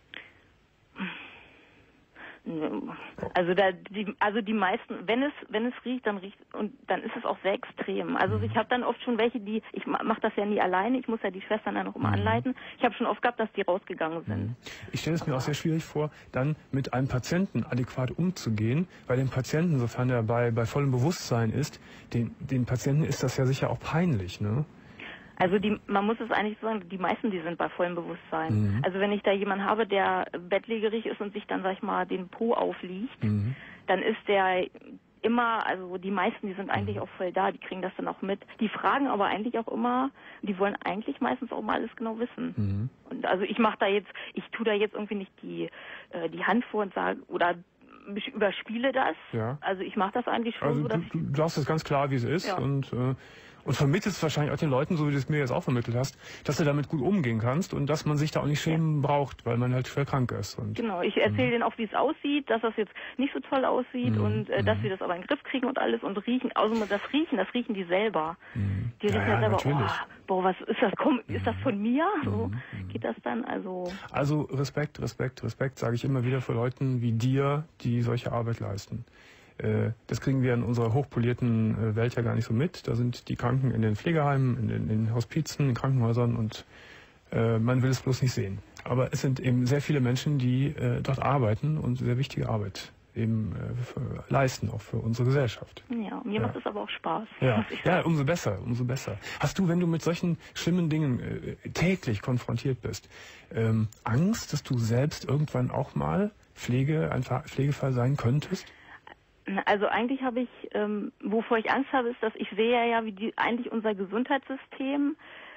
Speaker 5: Also die meisten, wenn es riecht, dann ist es auch sehr extrem. Also ich habe dann oft schon welche, ich mache das ja nie alleine, ich muss ja die Schwestern dann noch immer anleiten. Ich habe schon oft gehabt, dass die rausgegangen sind.
Speaker 2: Ich stelle es mir auch sehr schwierig vor, dann mit einem Patienten adäquat umzugehen, weil dem Patienten, sofern er bei vollem Bewusstsein ist, den Patienten ist das ja sicher auch peinlich, ne?
Speaker 5: Also man muss es eigentlich so sagen, die meisten, die sind bei vollem Bewusstsein. Also wenn ich da jemanden habe, der bettlägerig ist und sich dann, sag ich mal, den Po aufliegt, dann ist der immer, also die meisten, die sind eigentlich auch voll da, die kriegen das dann auch mit. Die fragen aber eigentlich auch immer, die wollen eigentlich meistens auch mal alles genau wissen. Und also ich tue da jetzt irgendwie nicht die Hand vor und sage, oder ich überspiele das. Ja. Also ich mache das eigentlich schon
Speaker 2: also
Speaker 5: so. Dass
Speaker 2: du sagst es ganz klar, wie es ist und vermittelst wahrscheinlich auch den Leuten, so wie du es mir jetzt auch vermittelt hast, dass du damit gut umgehen kannst und dass man sich da auch nicht schämen braucht, weil man halt schwer krank ist. Und
Speaker 5: genau, ich erzähle denen auch, wie es aussieht, dass das jetzt nicht so toll aussieht und dass wir das aber in den Griff kriegen und alles und riechen. Also das riechen die selber. Die riechen ja selber, was ist das? Ist das von mir? So geht das dann. Also
Speaker 2: Respekt, sage ich immer wieder für Leuten wie dir, die solche Arbeit leisten. Das kriegen wir in unserer hochpolierten Welt ja gar nicht so mit. Da sind die Kranken in den Pflegeheimen, in den Hospizen, in Krankenhäusern und man will es bloß nicht sehen. Aber es sind eben sehr viele Menschen, die dort arbeiten und sehr wichtige Arbeit eben leisten, auch für unsere Gesellschaft.
Speaker 5: Ja, mir macht es aber auch Spaß.
Speaker 2: Ja, umso besser. Hast du, wenn du mit solchen schlimmen Dingen täglich konfrontiert bist, Angst, dass du selbst irgendwann auch mal ein Pflegefall sein könntest?
Speaker 5: Also eigentlich habe ich, wovor ich Angst habe, ist, dass ich sehe ja, wie eigentlich unser Gesundheitssystem,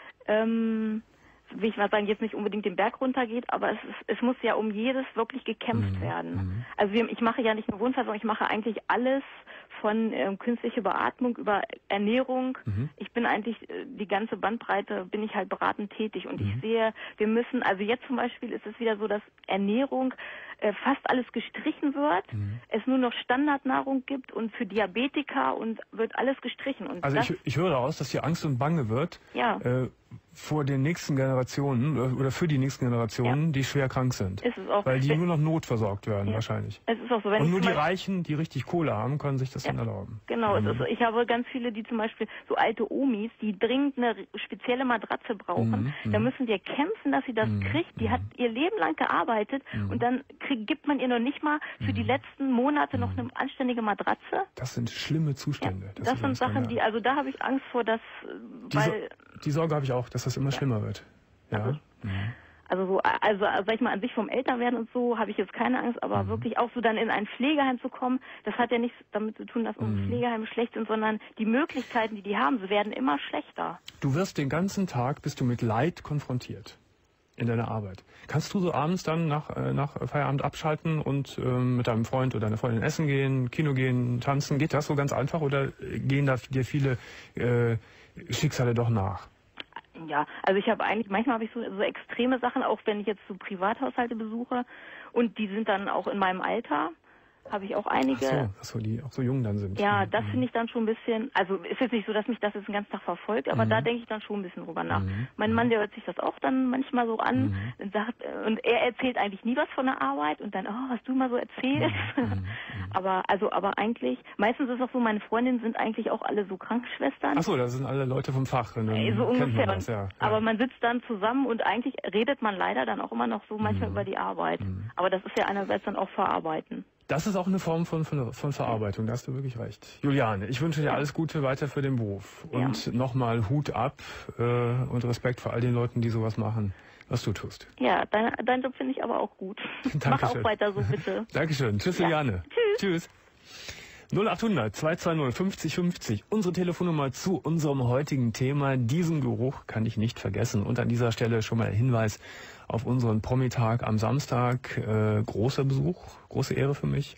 Speaker 5: will ich mal sagen, jetzt nicht unbedingt den Berg runtergeht, aber es muss ja um jedes wirklich gekämpft werden. Also ich mache ja nicht nur Wundversorgung, ich mache eigentlich alles von künstliche Beatmung über Ernährung. Ich bin eigentlich die ganze Bandbreite, bin ich halt beratend tätig und ich sehe, wir müssen, also jetzt zum Beispiel ist es wieder so, dass Ernährung fast alles gestrichen wird, es nur noch Standardnahrung gibt und für Diabetiker und wird alles gestrichen. Und
Speaker 2: also ich höre daraus, dass hier Angst und Bange wird vor den nächsten Generationen oder für die nächsten Generationen, die schwer krank sind.
Speaker 5: Ist es auch.
Speaker 2: Weil die nur noch notversorgt werden wahrscheinlich.
Speaker 5: Es ist auch so, wenn
Speaker 2: und nur die Reichen, die richtig Kohle haben, können sich das dann erlauben.
Speaker 5: Genau, es ist so. Ich habe ganz viele, die zum Beispiel so alte Omis, die dringend eine spezielle Matratze brauchen. Da müssen die kämpfen, dass sie das kriegt. Die hat ihr Leben lang gearbeitet und dann gibt man ihr noch nicht mal für die letzten Monate noch eine anständige Matratze.
Speaker 2: Das sind schlimme Zustände.
Speaker 5: Ja, das sind Sachen, da habe ich Angst vor, dass...
Speaker 2: Die Sorge habe ich auch, dass das immer schlimmer wird. Ja.
Speaker 5: Also sag ich mal, an sich vom Älterwerden und so habe ich jetzt keine Angst, aber wirklich auch so dann in ein Pflegeheim zu kommen, das hat ja nichts damit zu tun, dass unsere Pflegeheime schlecht sind, sondern die Möglichkeiten, die haben, sie werden immer schlechter.
Speaker 2: Du wirst den ganzen Tag, bist du mit Leid konfrontiert in deiner Arbeit. Kannst du so abends dann nach Feierabend abschalten und mit deinem Freund oder deiner Freundin essen gehen, Kino gehen, tanzen? Geht das so ganz einfach oder gehen da dir viele Schicksale doch nach?
Speaker 5: Ja, also manchmal habe ich so extreme Sachen, auch wenn ich jetzt so Privathaushalte besuche und die sind dann auch in meinem Alter. Habe ich auch einige.
Speaker 2: Ach so, die auch so jung dann sind.
Speaker 5: Ja, das finde ich dann schon ein bisschen, also ist jetzt nicht so, dass mich das jetzt den ganzen Tag verfolgt, aber da denke ich dann schon ein bisschen drüber nach. Mein Mann, der hört sich das auch dann manchmal so an und er erzählt eigentlich nie was von der Arbeit und dann, was du mal so erzählst. aber eigentlich, meistens ist es auch so, meine Freundinnen sind eigentlich auch alle so Krankenschwestern.
Speaker 2: Ach so, das sind alle Leute vom Fach.
Speaker 5: So ungefähr. Das, ja. Aber man sitzt dann zusammen und eigentlich redet man leider dann auch immer noch so manchmal über die Arbeit. Aber das ist ja einerseits dann auch Verarbeiten.
Speaker 2: Das ist auch eine Form von Verarbeitung, da hast du wirklich recht. Juliane, ich wünsche dir alles Gute weiter für den Beruf. Und nochmal Hut ab und Respekt vor all den Leuten, die sowas machen, was du tust.
Speaker 5: Ja, dein Job finde ich aber auch gut. Mach auch weiter so, bitte.
Speaker 2: Dankeschön. Tschüss, Juliane. Tschüss. 0800 220 50 50. Unsere Telefonnummer zu unserem heutigen Thema. Diesen Geruch kann ich nicht vergessen. Und an dieser Stelle schon mal ein Hinweis auf unseren Promi-Tag am Samstag. Großer Besuch, große Ehre für mich.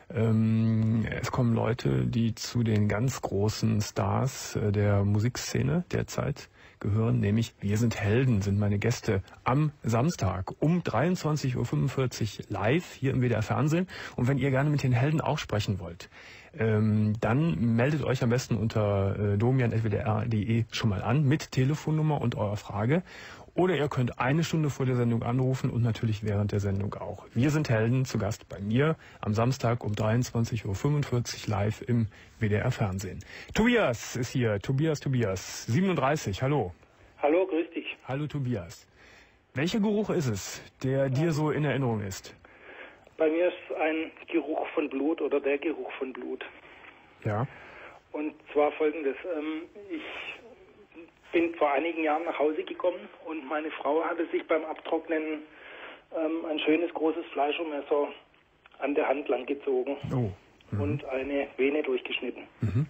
Speaker 2: Es kommen Leute, die zu den ganz großen Stars der Musikszene derzeit gehören, nämlich Wir sind Helden, sind meine Gäste am Samstag um 23:45 Uhr live hier im WDR Fernsehen. Und wenn ihr gerne mit den Helden auch sprechen wollt, dann meldet euch am besten unter domian.wdr.de schon mal an mit Telefonnummer und eurer Frage. Oder ihr könnt eine Stunde vor der Sendung anrufen und natürlich während der Sendung auch. Wir sind Helden, zu Gast bei mir am Samstag um 23:45 Uhr live im WDR Fernsehen. Tobias ist hier, Tobias, 37, hallo.
Speaker 6: Hallo, grüß dich.
Speaker 2: Hallo Tobias. Welcher Geruch ist es, der dir so in Erinnerung ist?
Speaker 6: Bei mir ist ein Geruch von Blut oder der Geruch von Blut.
Speaker 2: Ja.
Speaker 6: Und zwar folgendes, ich bin vor einigen Jahren nach Hause gekommen und meine Frau hatte sich beim Abtrocknen ein schönes großes Fleischermesser an der Hand langgezogen und eine Vene durchgeschnitten.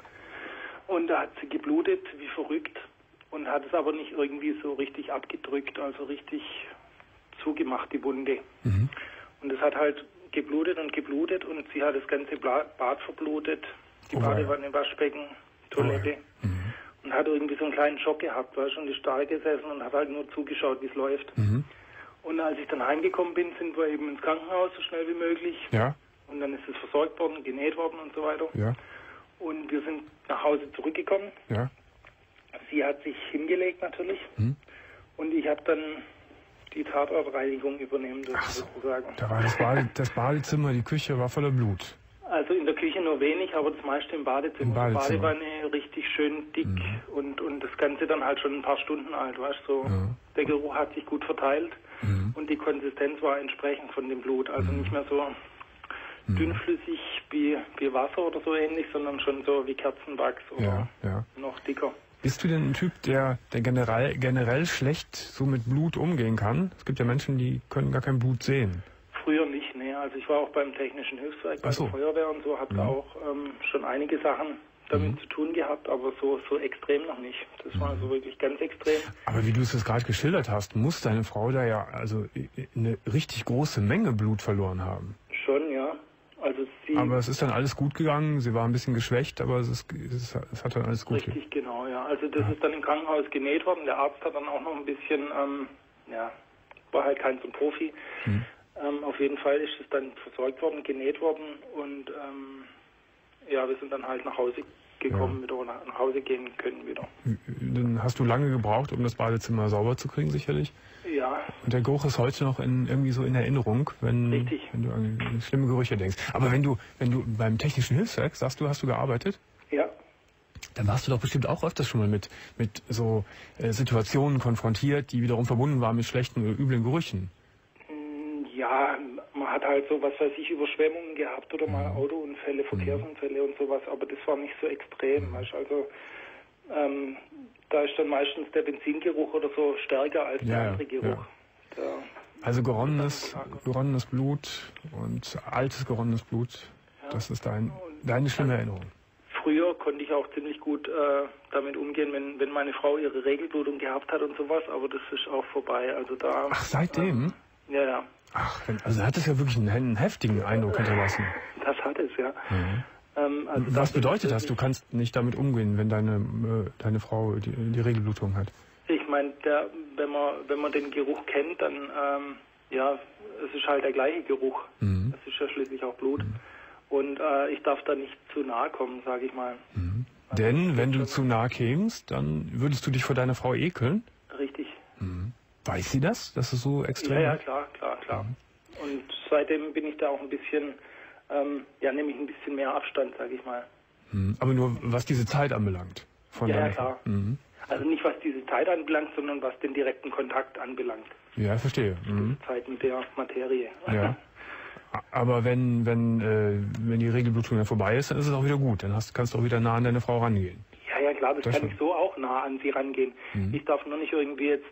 Speaker 6: Und da hat sie geblutet wie verrückt und hat es aber nicht irgendwie so richtig abgedrückt, also richtig zugemacht, die Wunde. Und es hat halt geblutet und sie hat das ganze Bad verblutet, die Badewanne, Waschbecken, Toilette. Und hat irgendwie so einen kleinen Schock gehabt, war schon ist da gesessen und hat halt nur zugeschaut, wie es läuft. Und als ich dann heimgekommen bin, sind wir eben ins Krankenhaus so schnell wie möglich.
Speaker 2: Ja.
Speaker 6: Und dann ist es versorgt worden, genäht worden und so weiter.
Speaker 2: Ja.
Speaker 6: Und wir sind nach Hause zurückgekommen.
Speaker 2: Ja.
Speaker 6: Sie hat sich hingelegt natürlich. Und ich habe dann die Tatortreinigung übernehmen dürfen, sozusagen.
Speaker 2: Da war das Badezimmer, die Küche war voller Blut.
Speaker 6: Also in der Küche nur wenig, aber das meiste im Badezimmer. Die Badewanne richtig schön dick und das Ganze dann halt schon ein paar Stunden alt, weißt du. So. Der Geruch hat sich gut verteilt und die Konsistenz war entsprechend von dem Blut. Also nicht mehr so dünnflüssig wie Wasser oder so ähnlich, sondern schon so wie Kerzenwachs oder noch dicker.
Speaker 2: Bist du denn ein Typ, der generell schlecht so mit Blut umgehen kann? Es gibt ja Menschen, die können gar kein Blut sehen.
Speaker 6: Früher nicht, ne. Also ich war auch beim Technischen Hilfswerk, bei der Feuerwehr und so, habe da auch schon einige Sachen damit zu tun gehabt, aber so extrem noch nicht. Das war also wirklich ganz extrem.
Speaker 2: Aber wie du es jetzt gerade geschildert hast, muss deine Frau da ja also eine richtig große Menge Blut verloren haben.
Speaker 6: Schon, ja. Also
Speaker 2: aber es ist dann alles gut gegangen, sie war ein bisschen geschwächt, aber es hat dann alles gut gegangen.
Speaker 6: Richtig, genau, ja. Also das ist dann im Krankenhaus genäht worden, der Arzt hat dann auch noch ein bisschen, war halt kein so ein Profi. Auf jeden Fall ist es dann versorgt worden, genäht worden und wir sind dann halt nach Hause gekommen wieder oder nach Hause gehen können wieder.
Speaker 2: Dann hast du lange gebraucht, um das Badezimmer sauber zu kriegen, sicherlich?
Speaker 6: Ja.
Speaker 2: Und der Geruch ist heute noch irgendwie so in Erinnerung, wenn du an schlimme Gerüche denkst. Aber wenn du beim Technischen Hilfswerk sagst, hast du gearbeitet?
Speaker 6: Ja.
Speaker 2: Dann warst du doch bestimmt auch öfters schon mal mit so Situationen konfrontiert, die wiederum verbunden waren mit schlechten oder üblen Gerüchen.
Speaker 6: Ja, man hat halt so, was weiß ich, Überschwemmungen gehabt oder mal Autounfälle, Verkehrsunfälle und sowas, aber das war nicht so extrem. Weißt? Also da ist dann meistens der Benzingeruch oder so stärker als der andere Geruch. Ja.
Speaker 2: Also geronnenes Blut und altes geronnenes Blut, das ist deine schlimme Erinnerung.
Speaker 6: Früher konnte ich auch ziemlich gut damit umgehen, wenn meine Frau ihre Regelblutung gehabt hat und sowas, aber das ist auch vorbei. Also da.
Speaker 2: Ach, seitdem?
Speaker 6: Ja.
Speaker 2: Ach, also hat es ja wirklich einen heftigen Eindruck hinterlassen.
Speaker 6: Das hat es, ja.
Speaker 2: Also was bedeutet das? Du kannst nicht damit umgehen, wenn deine Frau die Regelblutung hat?
Speaker 6: Ich meine, wenn man den Geruch kennt, dann es ist halt der gleiche Geruch. Es ist ja schließlich auch Blut. Und ich darf da nicht zu nahe kommen, sage ich mal.
Speaker 2: Denn wenn du zu nahe kämst, dann würdest du dich vor deiner Frau ekeln?
Speaker 6: Richtig.
Speaker 2: Weiß sie das, dass es so extrem
Speaker 6: Ja,
Speaker 2: ist?
Speaker 6: klar. Und seitdem bin ich da auch ein bisschen, nehme ich ein bisschen mehr Abstand, sage ich mal.
Speaker 2: Aber nur was diese Zeit anbelangt?
Speaker 6: Ja, klar. Also nicht was diese Zeit anbelangt, sondern was den direkten Kontakt anbelangt.
Speaker 2: Ja, verstehe.
Speaker 6: Zeit mit der Materie.
Speaker 2: Ja. Aber wenn die Regelblutung dann vorbei ist, dann ist es auch wieder gut. Dann kannst du auch wieder nah an deine Frau rangehen.
Speaker 6: Ja, klar, das kann ich so auch nah an sie rangehen. Ich darf nur nicht irgendwie jetzt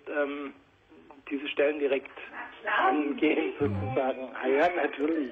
Speaker 6: diese Stellen direkt angehen, sozusagen. Ja, natürlich.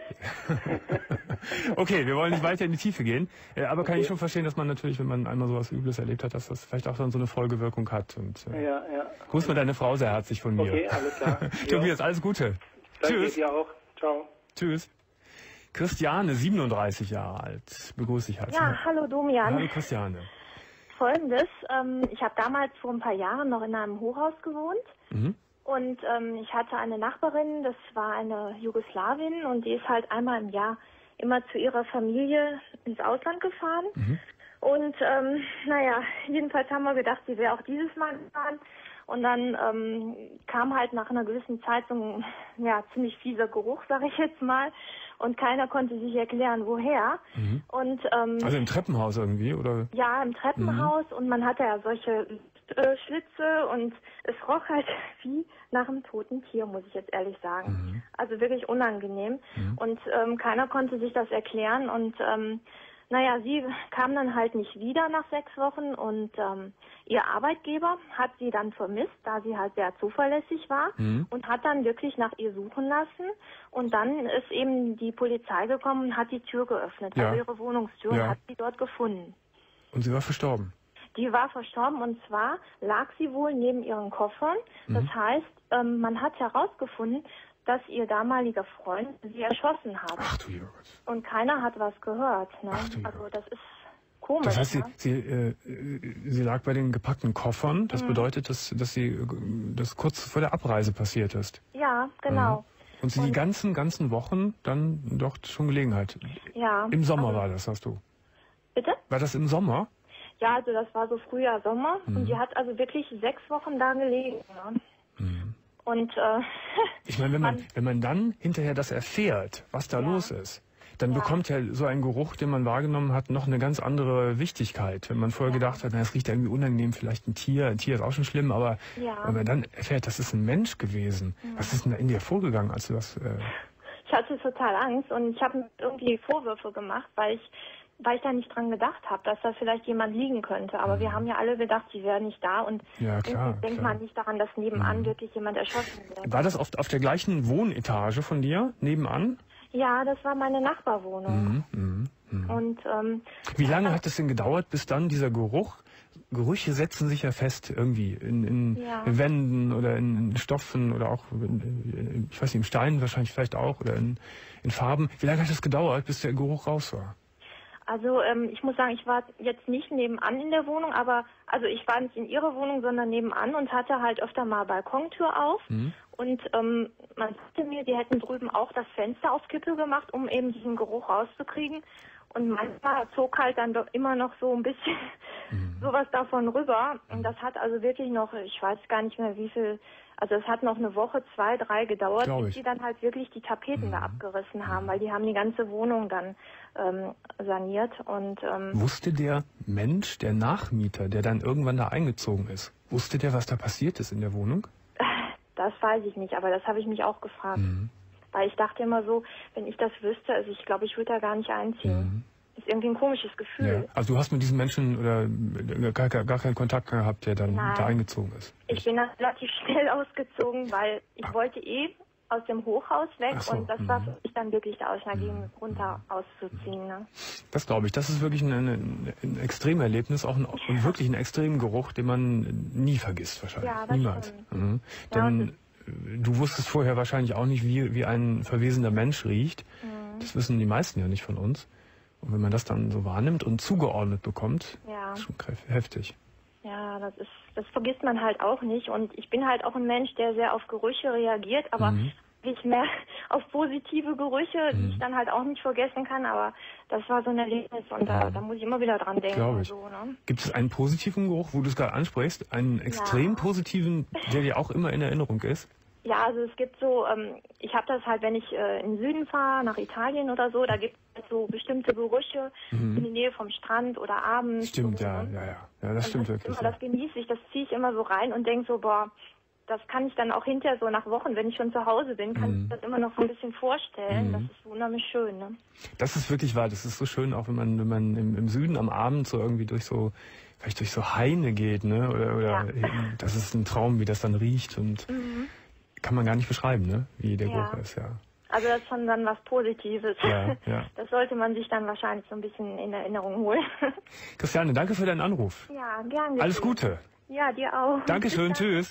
Speaker 2: Okay, wir wollen nicht weiter in die Tiefe gehen. Aber kann ich schon verstehen, dass man natürlich, wenn man einmal sowas Übles erlebt hat, dass das vielleicht auch dann so eine Folgewirkung hat. Und,
Speaker 6: ja.
Speaker 2: Grüß mal deine Frau sehr herzlich von mir.
Speaker 6: Okay, alles klar.
Speaker 2: Tobias, alles Gute.
Speaker 6: Danke
Speaker 2: Tschüss.
Speaker 6: dir auch. Ciao.
Speaker 2: Tschüss. Christiane, 37 Jahre alt. Begrüße dich herzlich.
Speaker 7: Ja, hallo Domian.
Speaker 2: Hallo Christiane.
Speaker 7: Folgendes, ich habe damals vor ein paar Jahren noch in einem Hochhaus gewohnt und ich hatte eine Nachbarin, das war eine Jugoslawin und die ist halt einmal im Jahr immer zu ihrer Familie ins Ausland gefahren. Und jedenfalls haben wir gedacht, sie wäre auch dieses Mal gefahren. Und dann kam halt nach einer gewissen Zeit so ein ziemlich fieser Geruch, sag ich jetzt mal. Und keiner konnte sich erklären, woher. Und,
Speaker 2: also im Treppenhaus irgendwie, oder?
Speaker 7: Ja, im Treppenhaus. Und man hatte ja solche Schlitze und es roch halt wie nach einem toten Tier, muss ich jetzt ehrlich sagen. Also wirklich unangenehm. Und keiner konnte sich das erklären. Und sie kam dann halt nicht wieder nach 6 Wochen und ihr Arbeitgeber hat sie dann vermisst, da sie halt sehr zuverlässig war und hat dann wirklich nach ihr suchen lassen. Und dann ist eben die Polizei gekommen und hat die Tür geöffnet, also ihre Wohnungstür, und hat sie dort gefunden.
Speaker 2: Und sie war verstorben?
Speaker 7: Die war verstorben und zwar lag sie wohl neben ihren Koffern. Das heißt, man hat herausgefunden, dass ihr damaliger Freund sie erschossen hat.
Speaker 2: Ach du lieber Gott.
Speaker 7: Und keiner hat was gehört. Ne? Also das ist komisch.
Speaker 2: Das heißt,
Speaker 7: ne?
Speaker 2: sie lag bei den gepackten Koffern. Das bedeutet, dass das kurz vor der Abreise passiert ist.
Speaker 7: Ja, genau.
Speaker 2: Und sie die ganzen Wochen dann dort schon Gelegenheit.
Speaker 7: Ja.
Speaker 2: Im Sommer war das, hast du?
Speaker 7: Bitte?
Speaker 2: War das im Sommer?
Speaker 7: Ja, also das war so Frühjahr, Sommer. Und die hat also wirklich 6 Wochen da gelegen. Ne? Und
Speaker 2: ich meine, wenn man dann hinterher das erfährt, was da los ist, dann bekommt ja so ein Geruch, den man wahrgenommen hat, noch eine ganz andere Wichtigkeit. Wenn man vorher gedacht hat, es riecht irgendwie unangenehm, vielleicht ein Tier ist auch schon schlimm, aber wenn man dann erfährt, das ist ein Mensch gewesen, was ist denn da in dir vorgegangen, als du das...
Speaker 7: Ich hatte total Angst und ich habe irgendwie Vorwürfe gemacht, weil ich da nicht dran gedacht habe, dass da vielleicht jemand liegen könnte. Aber wir haben ja alle gedacht, sie wäre nicht da und denkt man nicht daran, dass nebenan wirklich jemand erschossen wird.
Speaker 2: War das auf der gleichen Wohnetage von dir, nebenan?
Speaker 7: Ja, das war meine Nachbarwohnung. Und
Speaker 2: wie lange hat es denn gedauert, bis dann dieser Gerüche setzen sich ja fest irgendwie in Wänden oder in Stoffen oder auch, ich weiß nicht, im Stein wahrscheinlich vielleicht auch oder in Farben. Wie lange hat es gedauert, bis der Geruch raus war?
Speaker 7: Also ich muss sagen, ich war jetzt nicht nebenan in der Wohnung, aber also ich war nicht in ihrer Wohnung, sondern nebenan und hatte halt öfter mal Balkontür auf. Und man sagte mir, die hätten drüben auch das Fenster auf Kippe gemacht, um eben diesen Geruch rauszukriegen. Und manchmal zog halt dann doch immer noch so ein bisschen sowas davon rüber. Und das hat also wirklich noch, ich weiß gar nicht mehr wie viel, also es hat noch eine Woche, 2, 3 gedauert, bis die dann halt wirklich die Tapeten da abgerissen haben, weil die haben die ganze Wohnung dann saniert. Und
Speaker 2: wusste der Mensch, der Nachmieter, der dann irgendwann da eingezogen ist, wusste der, was da passiert ist in der Wohnung?
Speaker 7: Das weiß ich nicht, aber das habe ich mich auch gefragt. Weil ich dachte immer so, wenn ich das wüsste, also ich glaube, ich würde da gar nicht einziehen. Ist irgendwie ein komisches Gefühl.
Speaker 2: Ja. Also du hast mit diesem Menschen oder gar keinen Kontakt gehabt, der dann da eingezogen ist?
Speaker 7: Ich bin dann relativ schnell ausgezogen, weil ich wollte aus dem Hochhaus weg und das war für mich dann wirklich der ausschlaggebende Grund, da auszuziehen. Ne?
Speaker 2: Das glaube ich. Das ist wirklich ein Extremerlebnis, auch und wirklich ein extremen Geruch, den man nie vergisst wahrscheinlich.
Speaker 7: Ja, das
Speaker 2: niemals. Denn du wusstest vorher wahrscheinlich auch nicht, wie ein verwesender Mensch riecht. Das wissen die meisten ja nicht von uns. Und wenn man das dann so wahrnimmt und zugeordnet bekommt, ist schon heftig.
Speaker 7: Ja, das ist das vergisst man halt auch nicht. Und ich bin halt auch ein Mensch, der sehr auf Gerüche reagiert, aber ich mehr auf positive Gerüche, die ich dann halt auch nicht vergessen kann, aber das war so ein Erlebnis und da muss ich immer wieder dran denken.
Speaker 2: Glaube ich.
Speaker 7: So, ne?
Speaker 2: Gibt es einen positiven Geruch, wo du es gerade ansprichst, einen extrem positiven, der dir auch immer in Erinnerung ist?
Speaker 7: Ja, also es gibt so, ich habe das halt, wenn ich in den Süden fahre, nach Italien oder so, da gibt es so bestimmte Gerüche in die Nähe vom Strand oder abends.
Speaker 2: Stimmt,
Speaker 7: so,
Speaker 2: ja,
Speaker 7: ne?
Speaker 2: ja, das stimmt wirklich.
Speaker 7: Das genieße ich, das ziehe ich immer so rein und denke so, boah, das kann ich dann auch hinterher so nach Wochen, wenn ich schon zu Hause bin, kann ich das immer noch so ein bisschen vorstellen. Das ist wunderbar schön, ne?
Speaker 2: Das ist wirklich wahr, das ist so schön, auch wenn man im Süden am Abend so irgendwie vielleicht durch so Haine geht, ne? Oder das ist ein Traum, wie das dann riecht und kann man gar nicht beschreiben, ne? Wie der Geruch ist, ja.
Speaker 7: Also das ist schon dann was Positives.
Speaker 2: Ja.
Speaker 7: Das sollte man sich dann wahrscheinlich so ein bisschen in Erinnerung holen.
Speaker 2: Christiane, danke für deinen Anruf.
Speaker 7: Ja, gerne.
Speaker 2: Alles Gute.
Speaker 7: Ja, dir auch.
Speaker 2: Dankeschön, tschüss.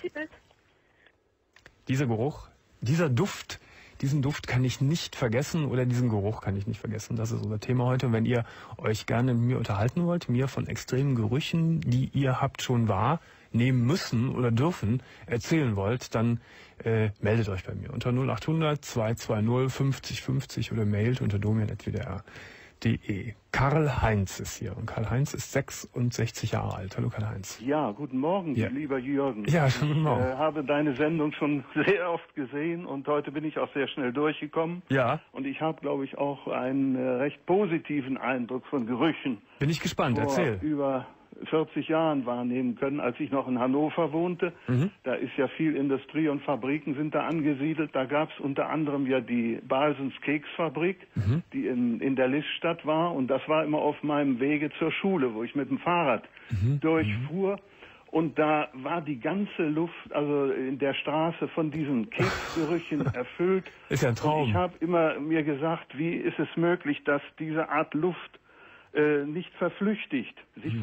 Speaker 2: Dieser Geruch, diesen Duft kann ich nicht vergessen oder diesen Geruch kann ich nicht vergessen. Das ist unser Thema heute. Und wenn ihr euch gerne mit mir unterhalten wollt, mir von extremen Gerüchen, die ihr habt schon wahrnehmen müssen oder dürfen, erzählen wollt, dann meldet euch bei mir unter 0800 220 50 50 oder mailt unter domian@wdr.de. Karl-Heinz ist hier und Karl-Heinz ist 66 Jahre alt. Hallo Karl-Heinz.
Speaker 8: Ja, guten Morgen, lieber Jürgen.
Speaker 2: Ja, schönen guten Morgen.
Speaker 8: Ich habe deine Sendung schon sehr oft gesehen und heute bin ich auch sehr schnell durchgekommen.
Speaker 2: Ja.
Speaker 8: Und ich habe, glaube ich, auch einen recht positiven Eindruck von Gerüchen.
Speaker 2: Bin ich gespannt, erzähl.
Speaker 8: Über 40 Jahren wahrnehmen können, als ich noch in Hannover wohnte. Da ist ja viel Industrie und Fabriken sind da angesiedelt. Da gab es unter anderem ja die Balsens Keksfabrik, die in der Liststadt war. Und das war immer auf meinem Wege zur Schule, wo ich mit dem Fahrrad durchfuhr. Und da war die ganze Luft, also in der Straße, von diesen Keksgerüchen erfüllt.
Speaker 2: Ist ja ein Traum.
Speaker 8: Und ich habe immer mir gesagt, wie ist es möglich, dass diese Art Luft nicht verflüchtigt.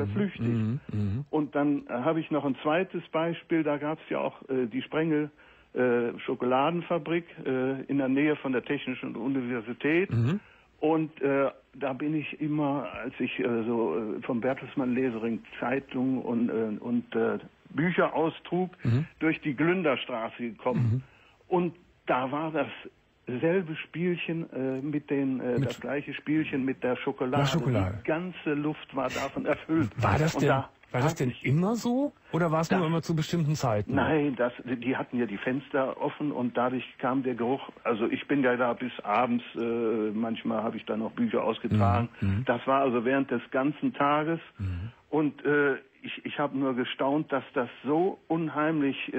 Speaker 8: Und dann habe ich noch ein zweites Beispiel, da gab es ja auch die Sprengel Schokoladenfabrik in der Nähe von der Technischen Universität. Und da bin ich immer, als ich vom Bertelsmann Lesering Zeitungen und Bücher austrug, durch die Glünderstraße gekommen. Und da war dasselbe Spielchen das gleiche Spielchen mit der Schokolade. Die ganze Luft war davon erfüllt.
Speaker 2: War das denn immer so? Oder war es nur immer zu bestimmten Zeiten?
Speaker 8: Nein, die hatten ja die Fenster offen und dadurch kam der Geruch. Also ich bin ja da bis abends, manchmal habe ich da noch Bücher ausgetragen. Das war also während des ganzen Tages. Und ich habe nur gestaunt, dass das so unheimlich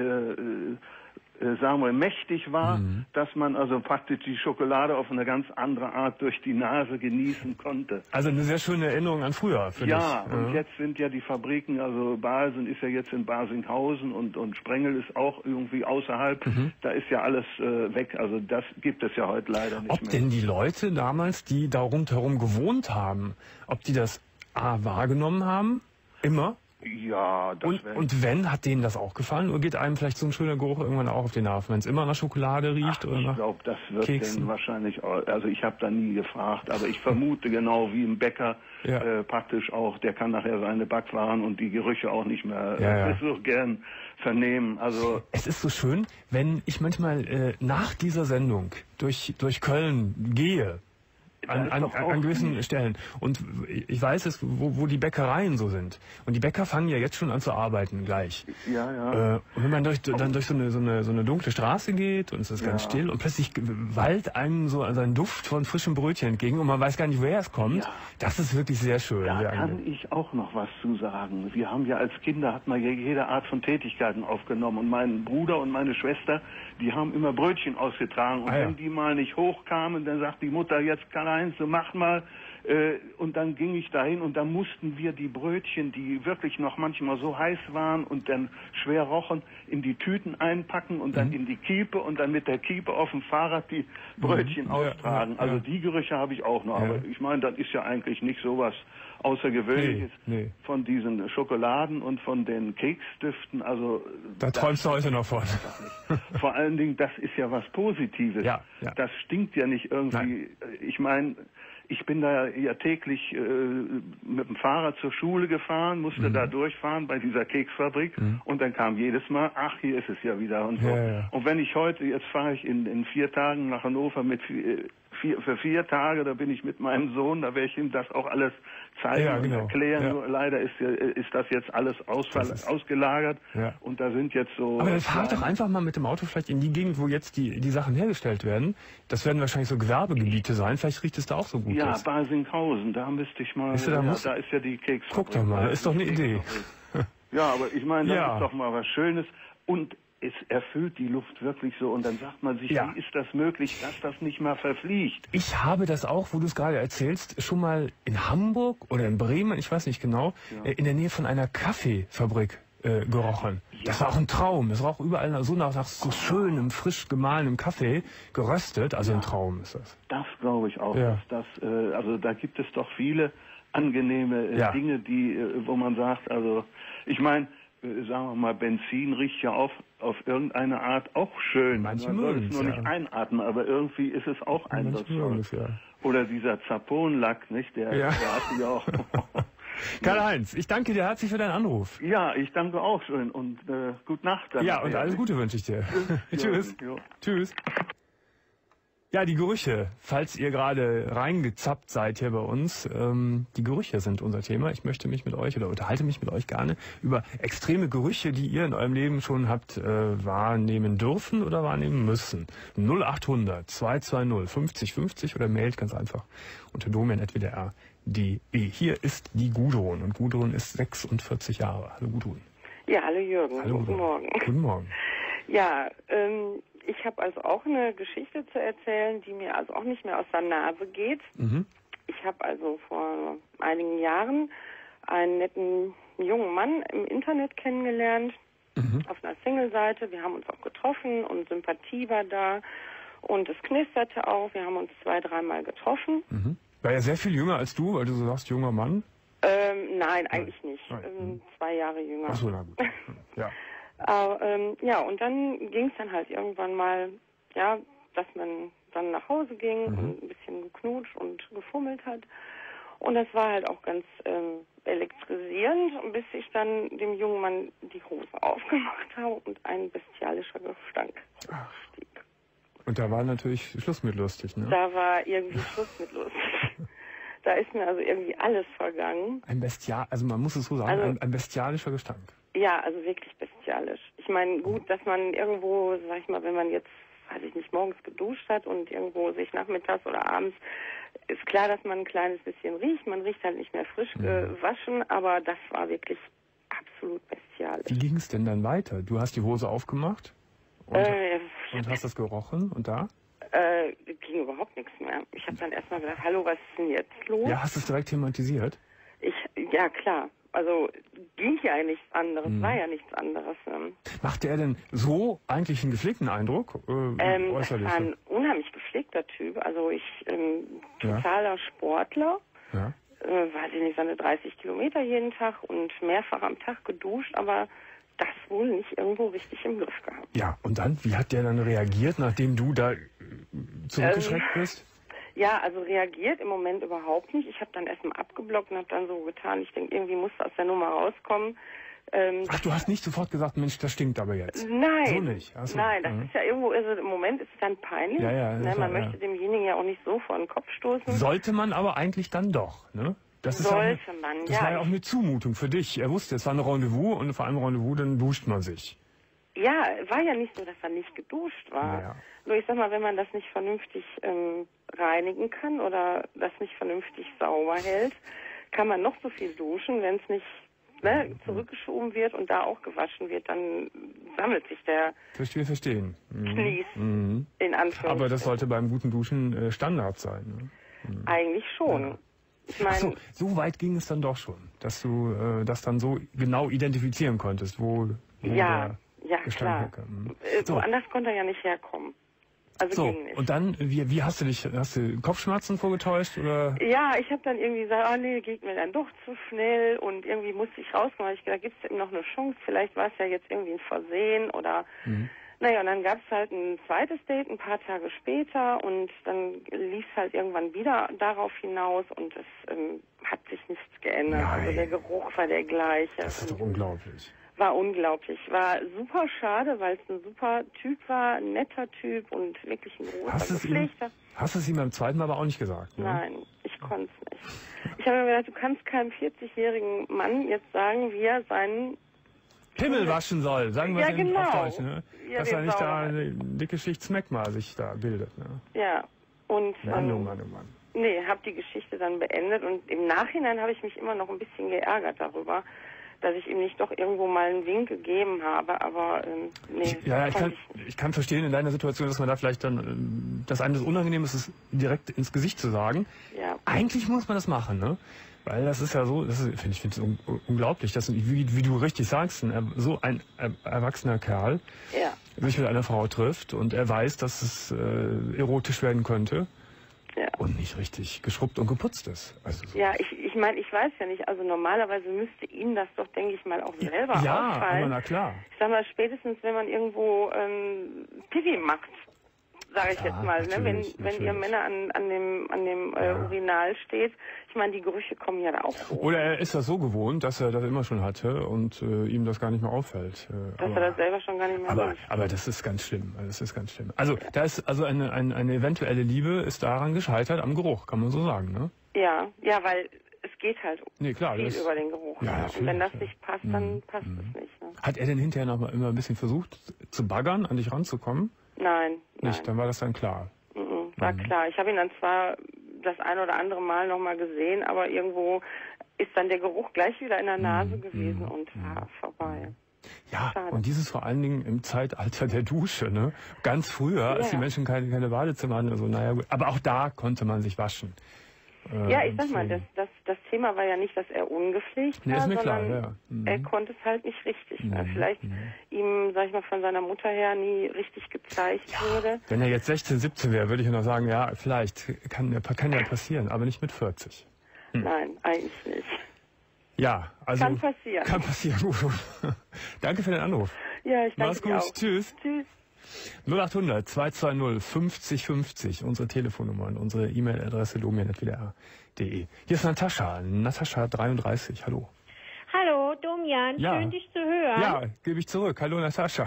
Speaker 8: sagen wir, mächtig war, dass man also praktisch die Schokolade auf eine ganz andere Art durch die Nase genießen konnte.
Speaker 2: Also eine sehr schöne Erinnerung an früher, finde ich.
Speaker 8: Ja, und jetzt sind ja die Fabriken, also Balsen ist ja jetzt in Barsinghausen und Sprengel ist auch irgendwie außerhalb. Da ist ja alles weg, also das gibt es ja heute leider nicht mehr.
Speaker 2: Ob denn die Leute damals, die da rundherum gewohnt haben, ob die das wahrgenommen haben? Immer?
Speaker 8: Ja,
Speaker 2: und wenn, hat denen das auch gefallen? Oder geht einem vielleicht so ein schöner Geruch irgendwann auch auf den Nerven, wenn es immer nach Schokolade riecht? Oder
Speaker 8: ich glaube, das wird
Speaker 2: Keksen?
Speaker 8: Denn wahrscheinlich, also ich habe da nie gefragt, aber ich vermute genau wie im Bäcker praktisch auch, der kann nachher seine Backwaren und die Gerüche auch nicht mehr so gern vernehmen. Also
Speaker 2: es ist so schön, wenn ich manchmal nach dieser Sendung durch Köln gehe, an gewissen Stellen. Und ich weiß es, wo die Bäckereien so sind. Und die Bäcker fangen ja jetzt schon an zu arbeiten gleich.
Speaker 8: Ja.
Speaker 2: Und wenn man dann durch so eine dunkle Straße geht und es ist ganz still und plötzlich wallt einem so ein Duft von frischem Brötchen entgegen und man weiß gar nicht, woher es kommt, das ist wirklich sehr schön.
Speaker 8: Da kann ich auch noch was zu sagen. Wir haben ja als Kinder, hat man ja jede Art von Tätigkeiten aufgenommen. Und mein Bruder und meine Schwester, die haben immer Brötchen ausgetragen. Und wenn die mal nicht hochkamen, dann sagt die Mutter, jetzt Karl-Heinz, so mach mal. Und dann ging ich dahin und dann mussten wir die Brötchen, die wirklich noch manchmal so heiß waren und dann schwer rochen, in die Tüten einpacken und dann in die Kiepe und dann mit der Kiepe auf dem Fahrrad die Brötchen austragen. Also die Gerüche habe ich auch noch. Aber ich meine, das ist ja eigentlich nicht so was Außergewöhnliches von diesen Schokoladen und von den Keksdüften. Also
Speaker 2: da träumst du heute noch von.
Speaker 8: Vor allen Dingen, das ist ja was Positives. Das stinkt ja nicht irgendwie. Ich meine, ich bin da ja täglich mit dem Fahrrad zur Schule gefahren, musste da durchfahren bei dieser Keksfabrik und dann kam jedes Mal, ach, hier ist es ja wieder und so. Ja. Und wenn ich heute, jetzt fahre ich in 4 Tagen nach Hannover für 4 Tage, da bin ich mit meinem Sohn, da werde ich ihm das auch alles zeigen und erklären. Ja. Nur leider ist das jetzt alles ausgelagert und da sind jetzt so...
Speaker 2: Aber dann fahrt doch einfach mal mit dem Auto vielleicht in die Gegend, wo jetzt die Sachen hergestellt werden. Das werden wahrscheinlich so Gewerbegebiete sein. Vielleicht riecht es da auch so gut.
Speaker 8: Ja, Basinghausen, da müsste ich mal... da ist ja die Keksfabrik.
Speaker 2: Guck doch mal, ist doch eine Idee.
Speaker 8: Ja, aber ich meine, das ist doch mal was Schönes und es erfüllt die Luft wirklich so und dann sagt man sich, wie ist das möglich, dass das nicht mal verfliegt?
Speaker 2: Ich habe das auch, wo du es gerade erzählst, schon mal in Hamburg oder in Bremen, ich weiß nicht genau, in der Nähe von einer Kaffeefabrik gerochen. Ja. Das war auch ein Traum. Es roch überall so nach so schönem, frisch gemahlenem Kaffee, geröstet. Also ein Traum ist das.
Speaker 8: Das glaube ich auch. Ja. Also da gibt es doch viele angenehme Dinge, wo man sagt, also ich meine, sagen wir mal, Benzin riecht ja auf irgendeine Art auch schön.
Speaker 2: Manche
Speaker 8: man soll es nur nicht einatmen, aber irgendwie ist es auch eindrucksvoll. Oder dieser Zaponlack, nicht? Der hat ja auch...
Speaker 2: Karl-Heinz, ich danke dir herzlich für deinen Anruf.
Speaker 8: Ja, ich danke auch schön und gute Nacht. Dann
Speaker 2: und alles Gute wünsche ich dir. Tschüss. Tschüss. Ja, die Gerüche, falls ihr gerade reingezappt seid hier bei uns, die Gerüche sind unser Thema. Ich möchte mich mit euch oder unterhalte mich mit euch gerne über extreme Gerüche, die ihr in eurem Leben schon habt wahrnehmen dürfen oder wahrnehmen müssen. 0800 220 50 50 oder mailt ganz einfach unter domian@wdr.de. Hier ist die Gudrun und Gudrun ist 46 Jahre. Hallo Gudrun.
Speaker 9: Ja, hallo Jürgen.
Speaker 2: Hallo,
Speaker 9: guten Morgen.
Speaker 2: Guten Morgen.
Speaker 9: Ja, ich habe also auch eine Geschichte zu erzählen, die mir also auch nicht mehr aus der Nase geht. Ich habe also vor einigen Jahren einen netten jungen Mann im Internet kennengelernt, auf einer Single-Seite. Wir haben uns auch getroffen und Sympathie war da und es knisterte auch. Wir haben uns 2-3 Mal getroffen.
Speaker 2: War er sehr viel jünger als du, weil du so sagst, junger Mann?
Speaker 9: Nein, eigentlich nicht. 2 Jahre jünger.
Speaker 2: Ach so, na gut. Ja.
Speaker 9: Und dann ging es dann halt irgendwann mal, dass man dann nach Hause ging und ein bisschen geknutscht und gefummelt hat. Und das war halt auch ganz elektrisierend, bis ich dann dem jungen Mann die Hose aufgemacht habe und ein bestialischer Gestank stieg.
Speaker 2: Und da war natürlich Schluss mit lustig, ne?
Speaker 9: Da war irgendwie Schluss mit lustig. Da ist mir also irgendwie alles vergangen.
Speaker 2: Also man muss es so sagen,
Speaker 9: also,
Speaker 2: ein bestialischer Gestank.
Speaker 9: Ja, also wirklich bestialisch. Ich meine, gut, dass man irgendwo, sag ich mal, wenn man jetzt, weiß ich nicht, morgens geduscht hat und irgendwo sich nachmittags oder abends, ist klar, dass man ein kleines bisschen riecht. Man riecht halt nicht mehr frisch gewaschen, aber das war wirklich absolut bestialisch.
Speaker 2: Wie ging es denn dann weiter? Du hast die Hose aufgemacht und hast das gerochen und da?
Speaker 9: Ging überhaupt nichts mehr. Ich habe dann erstmal gedacht, hallo, was ist denn jetzt los?
Speaker 2: Ja, hast du es direkt thematisiert?
Speaker 9: Ja, klar. Also ging ja nichts anderes, war ja nichts anderes.
Speaker 2: Machte er denn so eigentlich einen gepflegten Eindruck?
Speaker 9: Äußerlich? Das war ein unheimlich gepflegter Typ. Also totaler Sportler. Ja. Weiß ich nicht, seine 30 Kilometer jeden Tag und mehrfach am Tag geduscht, aber das wohl nicht irgendwo richtig im Griff gehabt.
Speaker 2: Ja, und dann, wie hat der dann reagiert, nachdem du da zurückgeschreckt bist?
Speaker 9: Ja, also reagiert im Moment überhaupt nicht. Ich habe dann erstmal abgeblockt und habe dann so getan, ich denke, irgendwie muss aus der Nummer rauskommen.
Speaker 2: Ach, du hast nicht sofort gesagt, Mensch, das stinkt aber jetzt.
Speaker 9: Nein.
Speaker 2: So nicht. Achso.
Speaker 9: Nein, das ist ja irgendwo, also im Moment ist es dann peinlich.
Speaker 2: Ja,
Speaker 9: man möchte demjenigen ja auch nicht so vor den Kopf stoßen.
Speaker 2: Sollte man aber eigentlich dann doch, ne? Das war ja auch eine Zumutung für dich. Er wusste, es war ein Rendezvous und vor einem Rendezvous, dann duscht man sich.
Speaker 9: Ja, war ja nicht so, dass er nicht geduscht war. Ja. Nur ich sag mal, wenn man das nicht vernünftig reinigen kann oder das nicht vernünftig sauber hält, kann man noch so viel duschen, wenn es nicht zurückgeschoben wird und da auch gewaschen wird, dann sammelt sich der
Speaker 2: Verstehen.
Speaker 9: Knies in Anführungszeichen.
Speaker 2: Aber das sollte beim guten Duschen Standard sein. Ne?
Speaker 9: Eigentlich schon.
Speaker 2: Ja. Ich mein, so weit ging es dann doch schon, dass du das dann so genau identifizieren konntest, wo der Gestank herkam.
Speaker 9: Woanders konnte er ja nicht herkommen. Also ging nicht.
Speaker 2: Und dann, wie hast du Kopfschmerzen vorgetäuscht? Oder?
Speaker 9: Ja, ich habe dann irgendwie gesagt, geht mir dann doch zu schnell und irgendwie musste ich rauskommen. Ich gedacht, gibt es denn noch eine Chance? Vielleicht war es ja jetzt irgendwie ein Versehen oder Naja, und dann gab es halt ein zweites Date ein paar Tage später und dann lief es halt irgendwann wieder darauf hinaus und es hat sich nichts geändert.
Speaker 2: Nein.
Speaker 9: Also der Geruch war der gleiche.
Speaker 2: Das ist doch unglaublich.
Speaker 9: War unglaublich. War super schade, weil es ein super Typ war, ein netter Typ und wirklich ein großer Gepflegter.
Speaker 2: Hast du es ihm beim zweiten Mal aber auch nicht gesagt? Ne?
Speaker 9: Nein, ich konnte es nicht. Ich habe mir gedacht, du kannst keinem 40-jährigen Mann jetzt sagen, wie er seinen
Speaker 2: Pimmel waschen soll, sagen wir
Speaker 9: ja,
Speaker 2: es
Speaker 9: genau.
Speaker 2: auf Deutsch, ne?
Speaker 9: Ja,
Speaker 2: dass er nicht da eine dicke Schicht Smegma sich da bildet. Ne?
Speaker 9: Ja, und
Speaker 2: Mann, oh Mann, oh Mann.
Speaker 9: Nee, habe die Geschichte dann beendet und im Nachhinein habe ich mich immer noch ein bisschen geärgert darüber, dass ich ihm nicht doch irgendwo mal einen Wink gegeben habe, aber nee.
Speaker 2: Ja, ich kann verstehen in deiner Situation, dass man da vielleicht dann, das eine das Unangenehm ist, es direkt ins Gesicht zu sagen.
Speaker 9: Ja.
Speaker 2: Eigentlich muss man das machen, ne? Weil das ist ja so, ich finde es unglaublich, dass, wie du richtig sagst, so ein erwachsener Kerl sich mit einer Frau trifft und er weiß, dass es erotisch werden könnte und nicht richtig geschrubbt und geputzt ist. Also so.
Speaker 9: Ja, ich meine, ich weiß ja nicht, also normalerweise müsste ihm das doch, denke ich mal, auch selber auffallen.
Speaker 2: Ja, aber na klar.
Speaker 9: Ich sag mal, spätestens wenn man irgendwo Pipi macht, sage ich jetzt mal, ne? Wenn ihr Männer an dem Urinal steht, ich meine, die Gerüche kommen ja da auch hoch.
Speaker 2: Oder er ist das so gewohnt, dass er das immer schon hatte und ihm das gar nicht mehr auffällt.
Speaker 9: Dass er das selber schon gar nicht mehr sieht.
Speaker 2: Aber das ist ganz schlimm. Das ist ganz schlimm. Also da ist also eine eventuelle Liebe ist daran gescheitert am Geruch, kann man so sagen, ne?
Speaker 9: Ja, weil es geht halt viel über den Geruch.
Speaker 2: Ja,
Speaker 9: und wenn das nicht passt, dann passt es nicht. Ne?
Speaker 2: Hat er denn hinterher noch mal immer ein bisschen versucht zu baggern, an dich ranzukommen?
Speaker 9: Nein.
Speaker 2: Nicht, dann war das dann klar.
Speaker 9: War klar. Ich habe ihn dann zwar das ein oder andere Mal noch mal gesehen, aber irgendwo ist dann der Geruch gleich wieder in der Nase gewesen und war vorbei.
Speaker 2: Ja,
Speaker 9: Schade.
Speaker 2: und dieses vor allen Dingen im Zeitalter der Dusche, ne? Ganz früher, als die Menschen keine Badezimmer hatten, also, naja, gut. Aber auch da konnte man sich waschen.
Speaker 9: Ja, ich sag mal, das Thema war ja nicht, dass er ungepflegt war,
Speaker 2: ist mir
Speaker 9: sondern
Speaker 2: klar,
Speaker 9: er konnte es halt nicht richtig. Vielleicht ihm, sag ich mal, von seiner Mutter her nie richtig gezeigt wurde.
Speaker 2: Wenn er jetzt 16, 17 wäre, würde ich noch sagen, ja, vielleicht kann ja passieren, aber nicht mit 40.
Speaker 9: Nein, eigentlich nicht.
Speaker 2: Ja, also.
Speaker 9: Kann passieren.
Speaker 2: Kann passieren. Danke für den Anruf.
Speaker 9: Ja, ich danke
Speaker 2: Mach's gut.
Speaker 9: dir auch.
Speaker 2: Tschüss.
Speaker 9: Tschüss.
Speaker 2: 0800 220 50 50, unsere Telefonnummer und unsere E-Mail-Adresse domian.wdr.de. Hier ist Natascha. Natascha 33, hallo.
Speaker 10: Hallo, Domian,
Speaker 2: Ja.
Speaker 10: schön dich zu hören.
Speaker 2: Ja, gebe ich zurück. Hallo Natascha.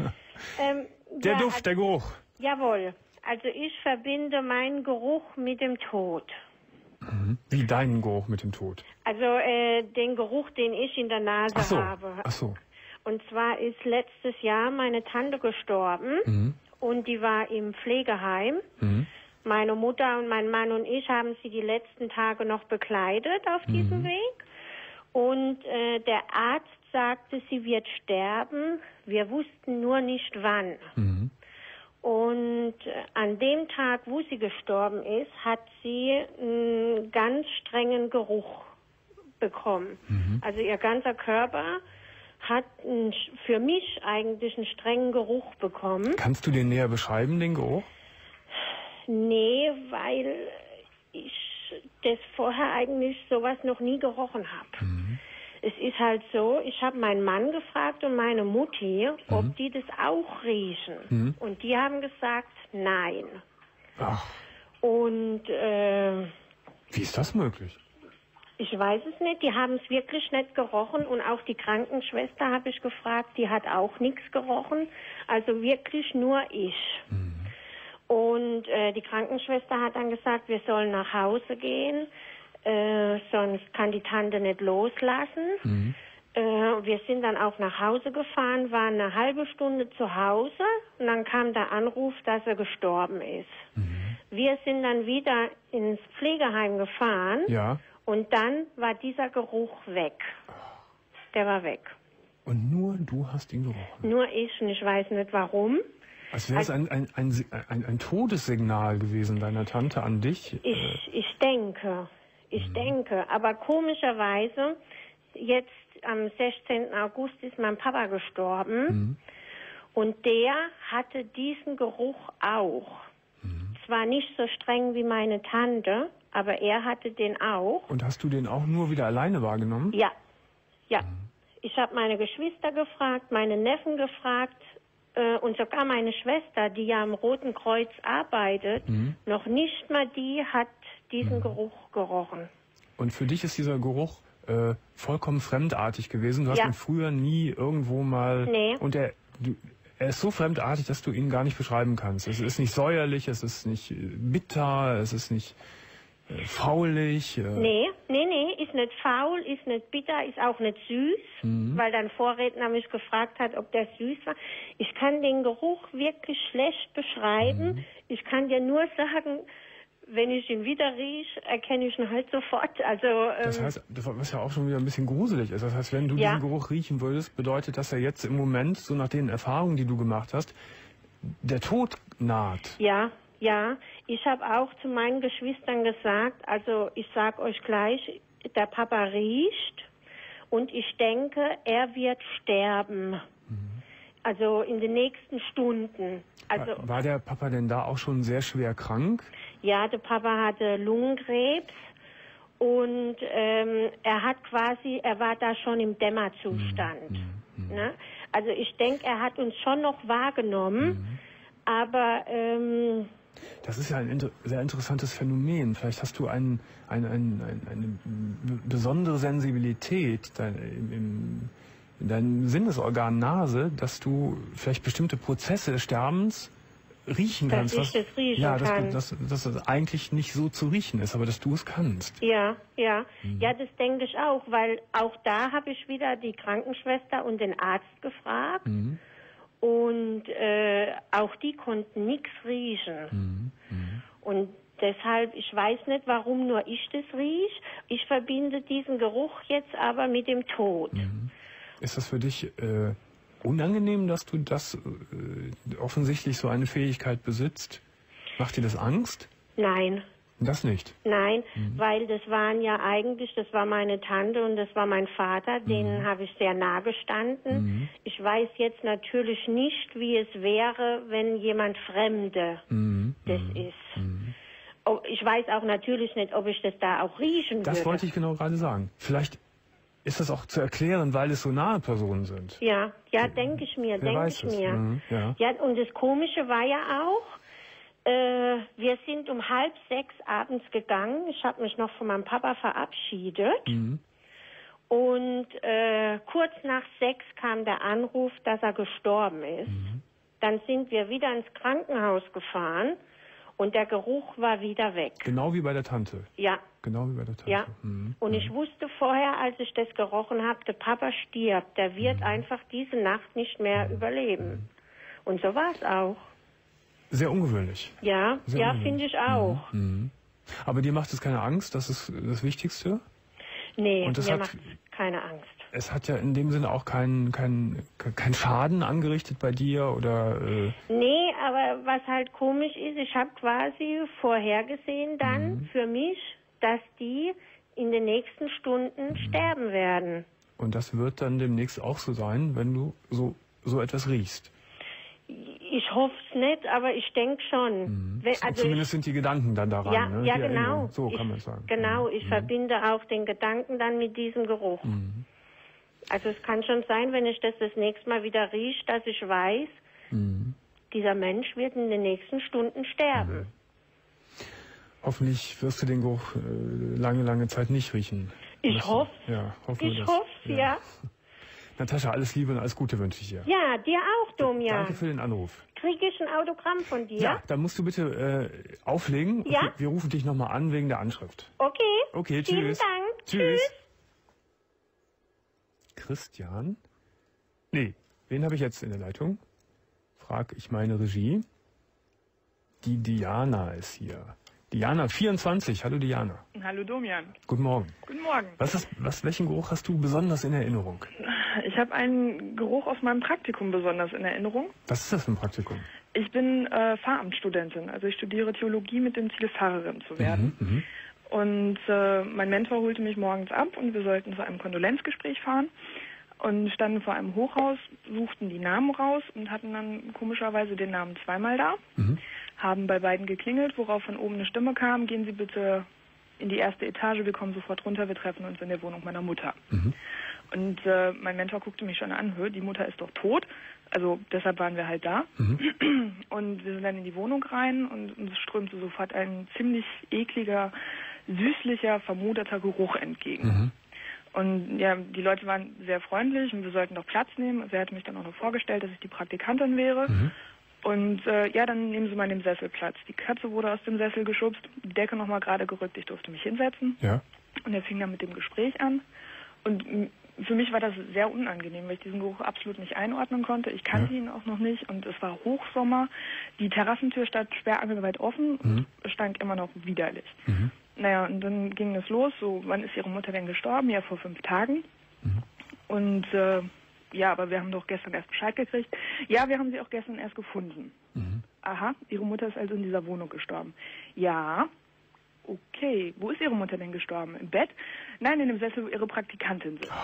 Speaker 2: Der Duft, der Geruch.
Speaker 10: Jawohl, also ich verbinde meinen Geruch mit dem Tod.
Speaker 2: Wie deinen Geruch mit dem Tod?
Speaker 10: Also den Geruch, den ich in der Nase habe.
Speaker 2: Ach so.
Speaker 10: Und zwar ist letztes Jahr meine Tante gestorben und die war im Pflegeheim. Meine Mutter und mein Mann und ich haben sie die letzten Tage noch begleitet auf diesem Weg. Und der Arzt sagte, sie wird sterben. Wir wussten nur nicht wann. Und an dem Tag, wo sie gestorben ist, hat sie einen ganz strengen Geruch bekommen. Also ihr ganzer Körper hat für mich eigentlich einen strengen Geruch bekommen.
Speaker 2: Kannst du den näher beschreiben, den Geruch?
Speaker 10: Nee, weil ich das vorher eigentlich sowas noch nie gerochen habe. Es ist halt so, ich habe meinen Mann gefragt und meine Mutti, ob die das auch riechen. Und die haben gesagt, nein.
Speaker 2: Ach.
Speaker 10: Und
Speaker 2: wie ist das möglich?
Speaker 10: ich weiß es nicht, die haben es wirklich nicht gerochen und auch die Krankenschwester habe ich gefragt, die hat auch nichts gerochen, also wirklich nur ich. Und die Krankenschwester hat dann gesagt, wir sollen nach Hause gehen, sonst kann die Tante nicht loslassen. Wir sind dann auch nach Hause gefahren, waren eine halbe Stunde zu Hause und dann kam der Anruf, dass er gestorben ist. Wir sind dann wieder ins Pflegeheim gefahren und dann war dieser Geruch weg. Der war weg.
Speaker 2: Und nur du hast ihn gerochen?
Speaker 10: Nur ich und ich weiß nicht warum.
Speaker 2: Als wäre es ein Todessignal gewesen deiner Tante an dich?
Speaker 10: Ich denke. Aber komischerweise, jetzt am 16. August ist mein Papa gestorben und der hatte diesen Geruch auch. Zwar nicht so streng wie meine Tante, aber er hatte den auch.
Speaker 2: Und hast du den auch nur wieder alleine wahrgenommen?
Speaker 10: Ja. Ich habe meine Geschwister gefragt, meine Neffen gefragt, und sogar meine Schwester, die ja am Roten Kreuz arbeitet, noch nicht mal die hat diesen Geruch gerochen.
Speaker 2: Und für dich ist dieser Geruch vollkommen fremdartig gewesen. Du hast ihn früher nie irgendwo mal...
Speaker 10: Nee.
Speaker 2: Und er ist so fremdartig, dass du ihn gar nicht beschreiben kannst. Es ist nicht säuerlich, es ist nicht bitter, es ist nicht faulig.
Speaker 10: Nee, ist nicht faul, ist nicht bitter, ist auch nicht süß, weil dein Vorredner mich gefragt hat, ob der süß war. Ich kann den Geruch wirklich schlecht beschreiben. Ich kann dir nur sagen, wenn ich ihn wieder rieche, erkenne ich ihn halt sofort. Also,
Speaker 2: das heißt, was ja auch schon wieder ein bisschen gruselig ist, das heißt, wenn du diesen Geruch riechen würdest, bedeutet das ja jetzt im Moment, so nach den Erfahrungen, die du gemacht hast, der Tod naht.
Speaker 10: Ja, ich habe auch zu meinen Geschwistern gesagt, also ich sage euch gleich, der Papa riecht und ich denke, er wird sterben. Also in den nächsten Stunden. Also,
Speaker 2: war der Papa denn da auch schon sehr schwer krank?
Speaker 10: Ja, der Papa hatte Lungenkrebs und er war da schon im Dämmerzustand. Ne? Also ich denke, er hat uns schon noch wahrgenommen, aber...
Speaker 2: das ist ja ein sehr interessantes Phänomen. Vielleicht hast du eine besondere Sensibilität in deinem Sinnesorgan Nase, dass du vielleicht bestimmte Prozesse des Sterbens riechen kannst.
Speaker 10: Dass ich das riechen kann.
Speaker 2: Dass das eigentlich nicht so zu riechen ist, aber dass du es kannst.
Speaker 10: Ja, das denke ich auch, weil auch da habe ich wieder die Krankenschwester und den Arzt gefragt. Und auch die konnten nichts riechen. Und deshalb, ich weiß nicht, warum nur ich das rieche. Ich verbinde diesen Geruch jetzt aber mit dem Tod.
Speaker 2: Ist das für dich unangenehm, dass du das offensichtlich so eine Fähigkeit besitzt? Macht dir das Angst?
Speaker 10: Nein.
Speaker 2: Das nicht?
Speaker 10: Nein, weil das war meine Tante und das war mein Vater, denen habe ich sehr nah gestanden. Ich weiß jetzt natürlich nicht, wie es wäre, wenn jemand Fremde das ist. Ich weiß auch natürlich nicht, ob ich das da auch riechen würde.
Speaker 2: Das wollte ich genau gerade sagen. Vielleicht ist das auch zu erklären, weil es so nahe Personen sind.
Speaker 10: Ja, denke ich mir.
Speaker 2: Ja,
Speaker 10: und das Komische war ja auch, wir sind um 5:30 abends gegangen. Ich habe mich noch von meinem Papa verabschiedet. Und kurz nach 6 kam der Anruf, dass er gestorben ist. Dann sind wir wieder ins Krankenhaus gefahren und der Geruch war wieder weg.
Speaker 2: Genau wie bei der Tante?
Speaker 10: Ja.
Speaker 2: Genau wie bei der Tante?
Speaker 10: Ja. Und ich wusste vorher, als ich das gerochen habe, der Papa stirbt. Der wird einfach diese Nacht nicht mehr überleben. Und so war es auch.
Speaker 2: Sehr ungewöhnlich.
Speaker 10: Ja, finde ich auch.
Speaker 2: Aber dir macht es keine Angst, das ist das Wichtigste?
Speaker 10: Nee, mir macht keine Angst.
Speaker 2: Es hat ja in dem Sinne auch keinen Schaden angerichtet bei dir oder...
Speaker 10: Nee, aber was halt komisch ist, ich habe quasi vorhergesehen dann für mich, dass die in den nächsten Stunden sterben werden.
Speaker 2: Und das wird dann demnächst auch so sein, wenn du so etwas riechst?
Speaker 10: Ich hoffe es nicht, aber ich denke schon.
Speaker 2: Zumindest sind die Gedanken dann daran.
Speaker 10: Ja, genau.
Speaker 2: So kann man sagen.
Speaker 10: Genau, ich verbinde auch den Gedanken dann mit diesem Geruch. Also es kann schon sein, wenn ich das nächste Mal wieder rieche, dass ich weiß, dieser Mensch wird in den nächsten Stunden sterben.
Speaker 2: Hoffentlich wirst du den Geruch lange Zeit nicht riechen.
Speaker 10: Ich hoffe.
Speaker 2: Ja, hoffen wir das.
Speaker 10: Ich hoffe, ja.
Speaker 2: Natascha, alles Liebe und alles Gute wünsche ich dir.
Speaker 10: Ja, dir auch, Domian.
Speaker 2: Danke für den Anruf.
Speaker 10: Kriege ich ein Autogramm von dir?
Speaker 2: Ja, dann musst du bitte auflegen.
Speaker 10: Ja?
Speaker 2: Wir rufen dich nochmal an wegen der Anschrift.
Speaker 10: Okay,
Speaker 2: tschüss.
Speaker 10: Vielen Dank.
Speaker 2: Tschüss. Christian? Nee, wen habe ich jetzt in der Leitung? Frag ich meine Regie. Die Diana ist hier. Diana, 24. Hallo Diana.
Speaker 11: Hallo Domian.
Speaker 2: Guten Morgen.
Speaker 11: Guten Morgen.
Speaker 2: Welchen Geruch hast du besonders in Erinnerung?
Speaker 11: Ich habe einen Geruch aus meinem Praktikum besonders in Erinnerung.
Speaker 2: Was ist das für ein Praktikum?
Speaker 11: Ich bin Pfarramtsstudentin. Also ich studiere Theologie mit dem Ziel, Pfarrerin zu werden. Und mein Mentor holte mich morgens ab und wir sollten zu einem Kondolenzgespräch fahren. Und standen vor einem Hochhaus, suchten die Namen raus und hatten dann komischerweise den Namen zweimal da. Haben bei beiden geklingelt, worauf von oben eine Stimme kam, gehen Sie bitte in die erste Etage, wir kommen sofort runter, wir treffen uns in der Wohnung meiner Mutter. Und mein Mentor guckte mich schon an, die Mutter ist doch tot. Also deshalb waren wir halt da. Und wir sind dann in die Wohnung rein und uns strömte sofort ein ziemlich ekliger, süßlicher, vermoderter Geruch entgegen. Und ja, die Leute waren sehr freundlich und wir sollten doch Platz nehmen. Also er hat mich dann auch noch vorgestellt, dass ich die Praktikantin wäre. Und ja, dann nehmen Sie mal in dem Sessel Platz. Die Katze wurde aus dem Sessel geschubst, die Decke nochmal gerade gerückt, ich durfte mich hinsetzen. Ja. Und er fing dann mit dem Gespräch an. Und für mich war das sehr unangenehm, weil ich diesen Geruch absolut nicht einordnen konnte. Ich kannte ihn auch noch nicht und es war Hochsommer. Die Terrassentür stand sperrangelweit offen und stank immer noch widerlich. Naja, und dann ging es los, so, wann ist Ihre Mutter denn gestorben? Ja, vor 5 Tagen. Und ja, aber wir haben doch gestern erst Bescheid gekriegt. Ja, wir haben sie auch gestern erst gefunden. Aha, Ihre Mutter ist also in dieser Wohnung gestorben. Ja, okay. Wo ist Ihre Mutter denn gestorben? Im Bett? Nein, in dem Sessel, wo Ihre Praktikantin sitzt.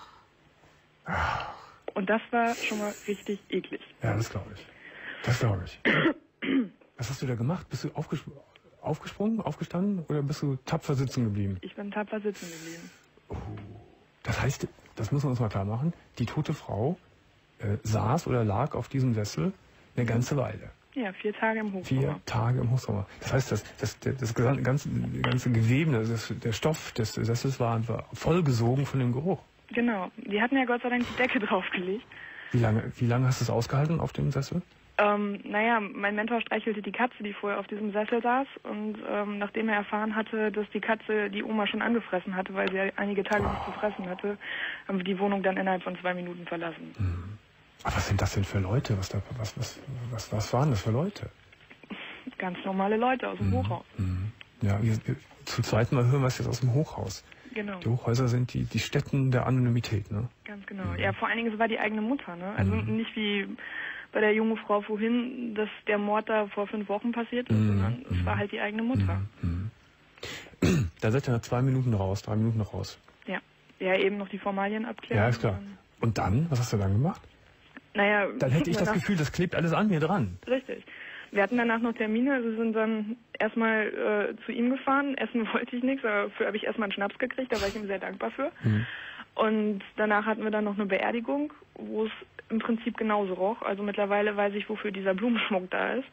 Speaker 11: Und das war schon mal richtig eklig.
Speaker 2: Ja, das glaube ich. Das glaube ich. Was hast du da gemacht? Bist du aufgesprungen, aufgestanden oder bist du tapfer sitzen geblieben?
Speaker 11: Ich bin tapfer sitzen geblieben.
Speaker 2: Das heißt, das müssen wir uns mal klar machen, die tote Frau saß oder lag auf diesem Sessel eine ganze Weile.
Speaker 11: Ja, 4 Tage im Hochsommer.
Speaker 2: 4 Tage im Hochsommer. Das heißt, das ganze Gewebe, der Stoff des Sessels war vollgesogen von dem Geruch.
Speaker 11: Genau. Die hatten ja Gott sei Dank die Decke draufgelegt.
Speaker 2: Wie lange hast du es ausgehalten auf dem Sessel?
Speaker 11: Naja, mein Mentor streichelte die Katze, die vorher auf diesem Sessel saß. Und nachdem er erfahren hatte, dass die Katze die Oma schon angefressen hatte, weil sie einige Tage nichts zu fressen hatte, haben wir die Wohnung dann innerhalb von 2 Minuten verlassen.
Speaker 2: Aber was sind das denn für Leute? Was waren das für Leute?
Speaker 11: Ganz normale Leute aus dem Hochhaus.
Speaker 2: Ja, zum zweiten Mal hören wir es jetzt aus dem Hochhaus.
Speaker 11: Genau.
Speaker 2: Die Hochhäuser sind die Stätten der Anonymität, ne?
Speaker 11: Ganz genau. Ja, vor allen Dingen, es war die eigene Mutter, ne? Also nicht wie bei der jungen Frau vorhin, dass der Mord da vor 5 Wochen passiert ist, sondern es war halt die eigene Mutter.
Speaker 2: Da seid ihr nach 2 Minuten raus, 3 Minuten raus.
Speaker 11: Ja. Ja, eben noch die Formalien abklären.
Speaker 2: Ja, ist klar. Und dann? Was hast du dann gemacht?
Speaker 11: Naja,
Speaker 2: dann hätte ich das Gefühl, das klebt alles an mir dran.
Speaker 11: Richtig. Wir hatten danach noch Termine, also sind dann erstmal zu ihm gefahren. Essen wollte ich nichts, dafür habe ich erstmal einen Schnaps gekriegt, da war ich ihm sehr dankbar für. Und danach hatten wir dann noch eine Beerdigung, wo es im Prinzip genauso roch. Also mittlerweile weiß ich, wofür dieser Blumenschmuck da ist.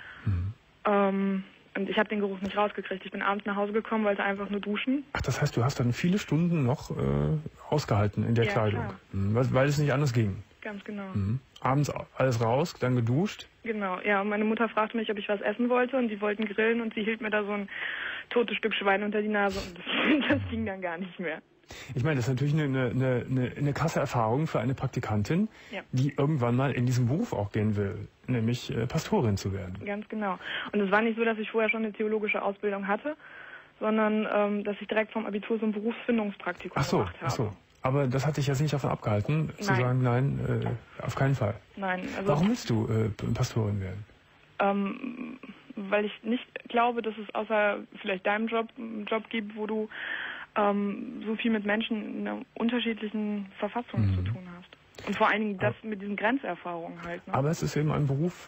Speaker 11: Und ich habe den Geruch nicht rausgekriegt. Ich bin abends nach Hause gekommen, wollte einfach nur duschen.
Speaker 2: Ach, das heißt, du hast dann viele Stunden noch ausgehalten in der Kleidung, weil es nicht anders ging.
Speaker 11: Ganz genau.
Speaker 2: Abends alles raus, dann geduscht.
Speaker 11: Genau, ja. Und meine Mutter fragte mich, ob ich was essen wollte und die wollten grillen und sie hielt mir da so ein totes Stück Schwein unter die Nase und das ging dann gar nicht mehr.
Speaker 2: Ich meine, das ist natürlich eine krasse Erfahrung für eine Praktikantin, die irgendwann mal in diesen Beruf auch gehen will, nämlich Pastorin zu werden.
Speaker 11: Ganz genau. Und es war nicht so, dass ich vorher schon eine theologische Ausbildung hatte, sondern dass ich direkt vom Abitur so ein Berufsfindungspraktikum gemacht habe. Ach so.
Speaker 2: Aber das hat dich jetzt nicht davon abgehalten, zu sagen, nein, auf keinen Fall.
Speaker 11: Nein. Also
Speaker 2: warum willst du Pastorin werden?
Speaker 11: Weil ich nicht glaube, dass es außer vielleicht deinem Job einen Job gibt, wo du so viel mit Menschen in einer unterschiedlichen Verfassung zu tun hast. Und vor allen Dingen das mit diesen Grenzerfahrungen halt. Ne?
Speaker 2: Aber es ist eben ein Beruf,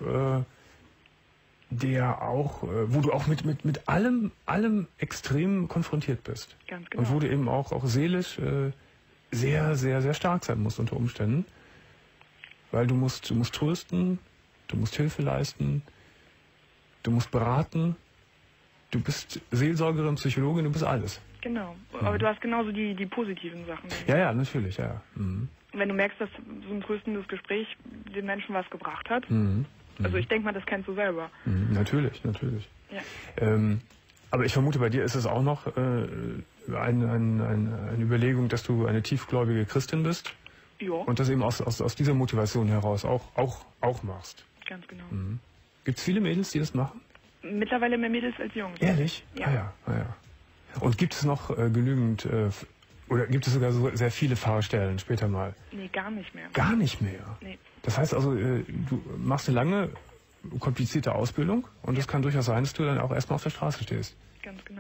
Speaker 2: der auch, wo du auch mit allem extrem konfrontiert bist.
Speaker 11: Ganz genau.
Speaker 2: Und wo du eben auch seelisch sehr, sehr, sehr stark sein musst unter Umständen. Weil du musst trösten, du musst Hilfe leisten, du musst beraten, du bist Seelsorgerin, Psychologin, du bist alles.
Speaker 11: Genau, aber du hast genauso die positiven Sachen.
Speaker 2: Ja, natürlich, ja.
Speaker 11: Wenn du merkst, dass so ein tröstendes Gespräch den Menschen was gebracht hat, also ich denke mal, das kennst du selber.
Speaker 2: Natürlich. Ja. Aber ich vermute, bei dir ist es auch noch eine Überlegung, dass du eine tiefgläubige Christin bist.
Speaker 11: Ja.
Speaker 2: Und das eben aus dieser Motivation heraus auch machst.
Speaker 11: Ganz genau.
Speaker 2: Gibt es viele Mädels, die das machen?
Speaker 11: Mittlerweile mehr Mädels als Jungs.
Speaker 2: Ehrlich?
Speaker 11: Ja.
Speaker 2: Ja. Und gibt es noch genügend, oder gibt es sogar so sehr viele Fahrstellen später mal?
Speaker 11: Nee, gar nicht mehr.
Speaker 2: Gar nicht mehr?
Speaker 11: Nee.
Speaker 2: Das heißt also, du machst eine lange, komplizierte Ausbildung und es kann durchaus sein, dass du dann auch erstmal auf der Straße stehst.
Speaker 11: Ganz genau.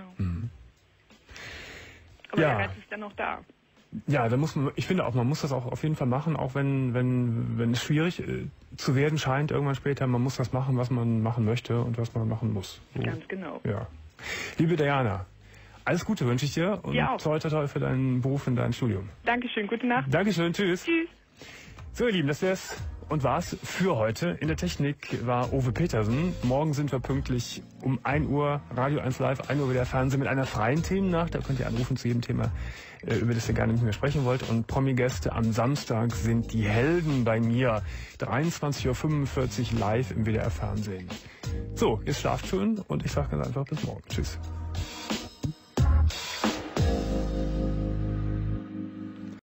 Speaker 11: Aber der Reiz ist dann noch da.
Speaker 2: Ja, ich finde auch, man muss das auch auf jeden Fall machen, auch wenn es schwierig zu werden scheint irgendwann später. Man muss das machen, was man machen möchte und was man machen muss. So.
Speaker 11: Ganz genau.
Speaker 2: Ja. Liebe Diana, Alles Gute wünsche ich dir und toi toi toi für deinen Beruf und dein Studium.
Speaker 11: Dankeschön, gute Nacht.
Speaker 2: Dankeschön, tschüss.
Speaker 11: Tschüss.
Speaker 2: So, ihr Lieben, das wär's und war's für heute. In der Technik war Ove Petersen. Morgen sind wir pünktlich um 1 Uhr, Radio 1 Live, 1 Uhr wieder Fernsehen mit einer freien Themennacht. Da könnt ihr anrufen zu jedem Thema, über das ihr gerne mit mir sprechen wollt. Und Promi-Gäste am Samstag sind die Helden bei mir. 23:45 Uhr live im WDR Fernsehen. So, jetzt schlaft schön und ich sage ganz einfach bis morgen. Tschüss.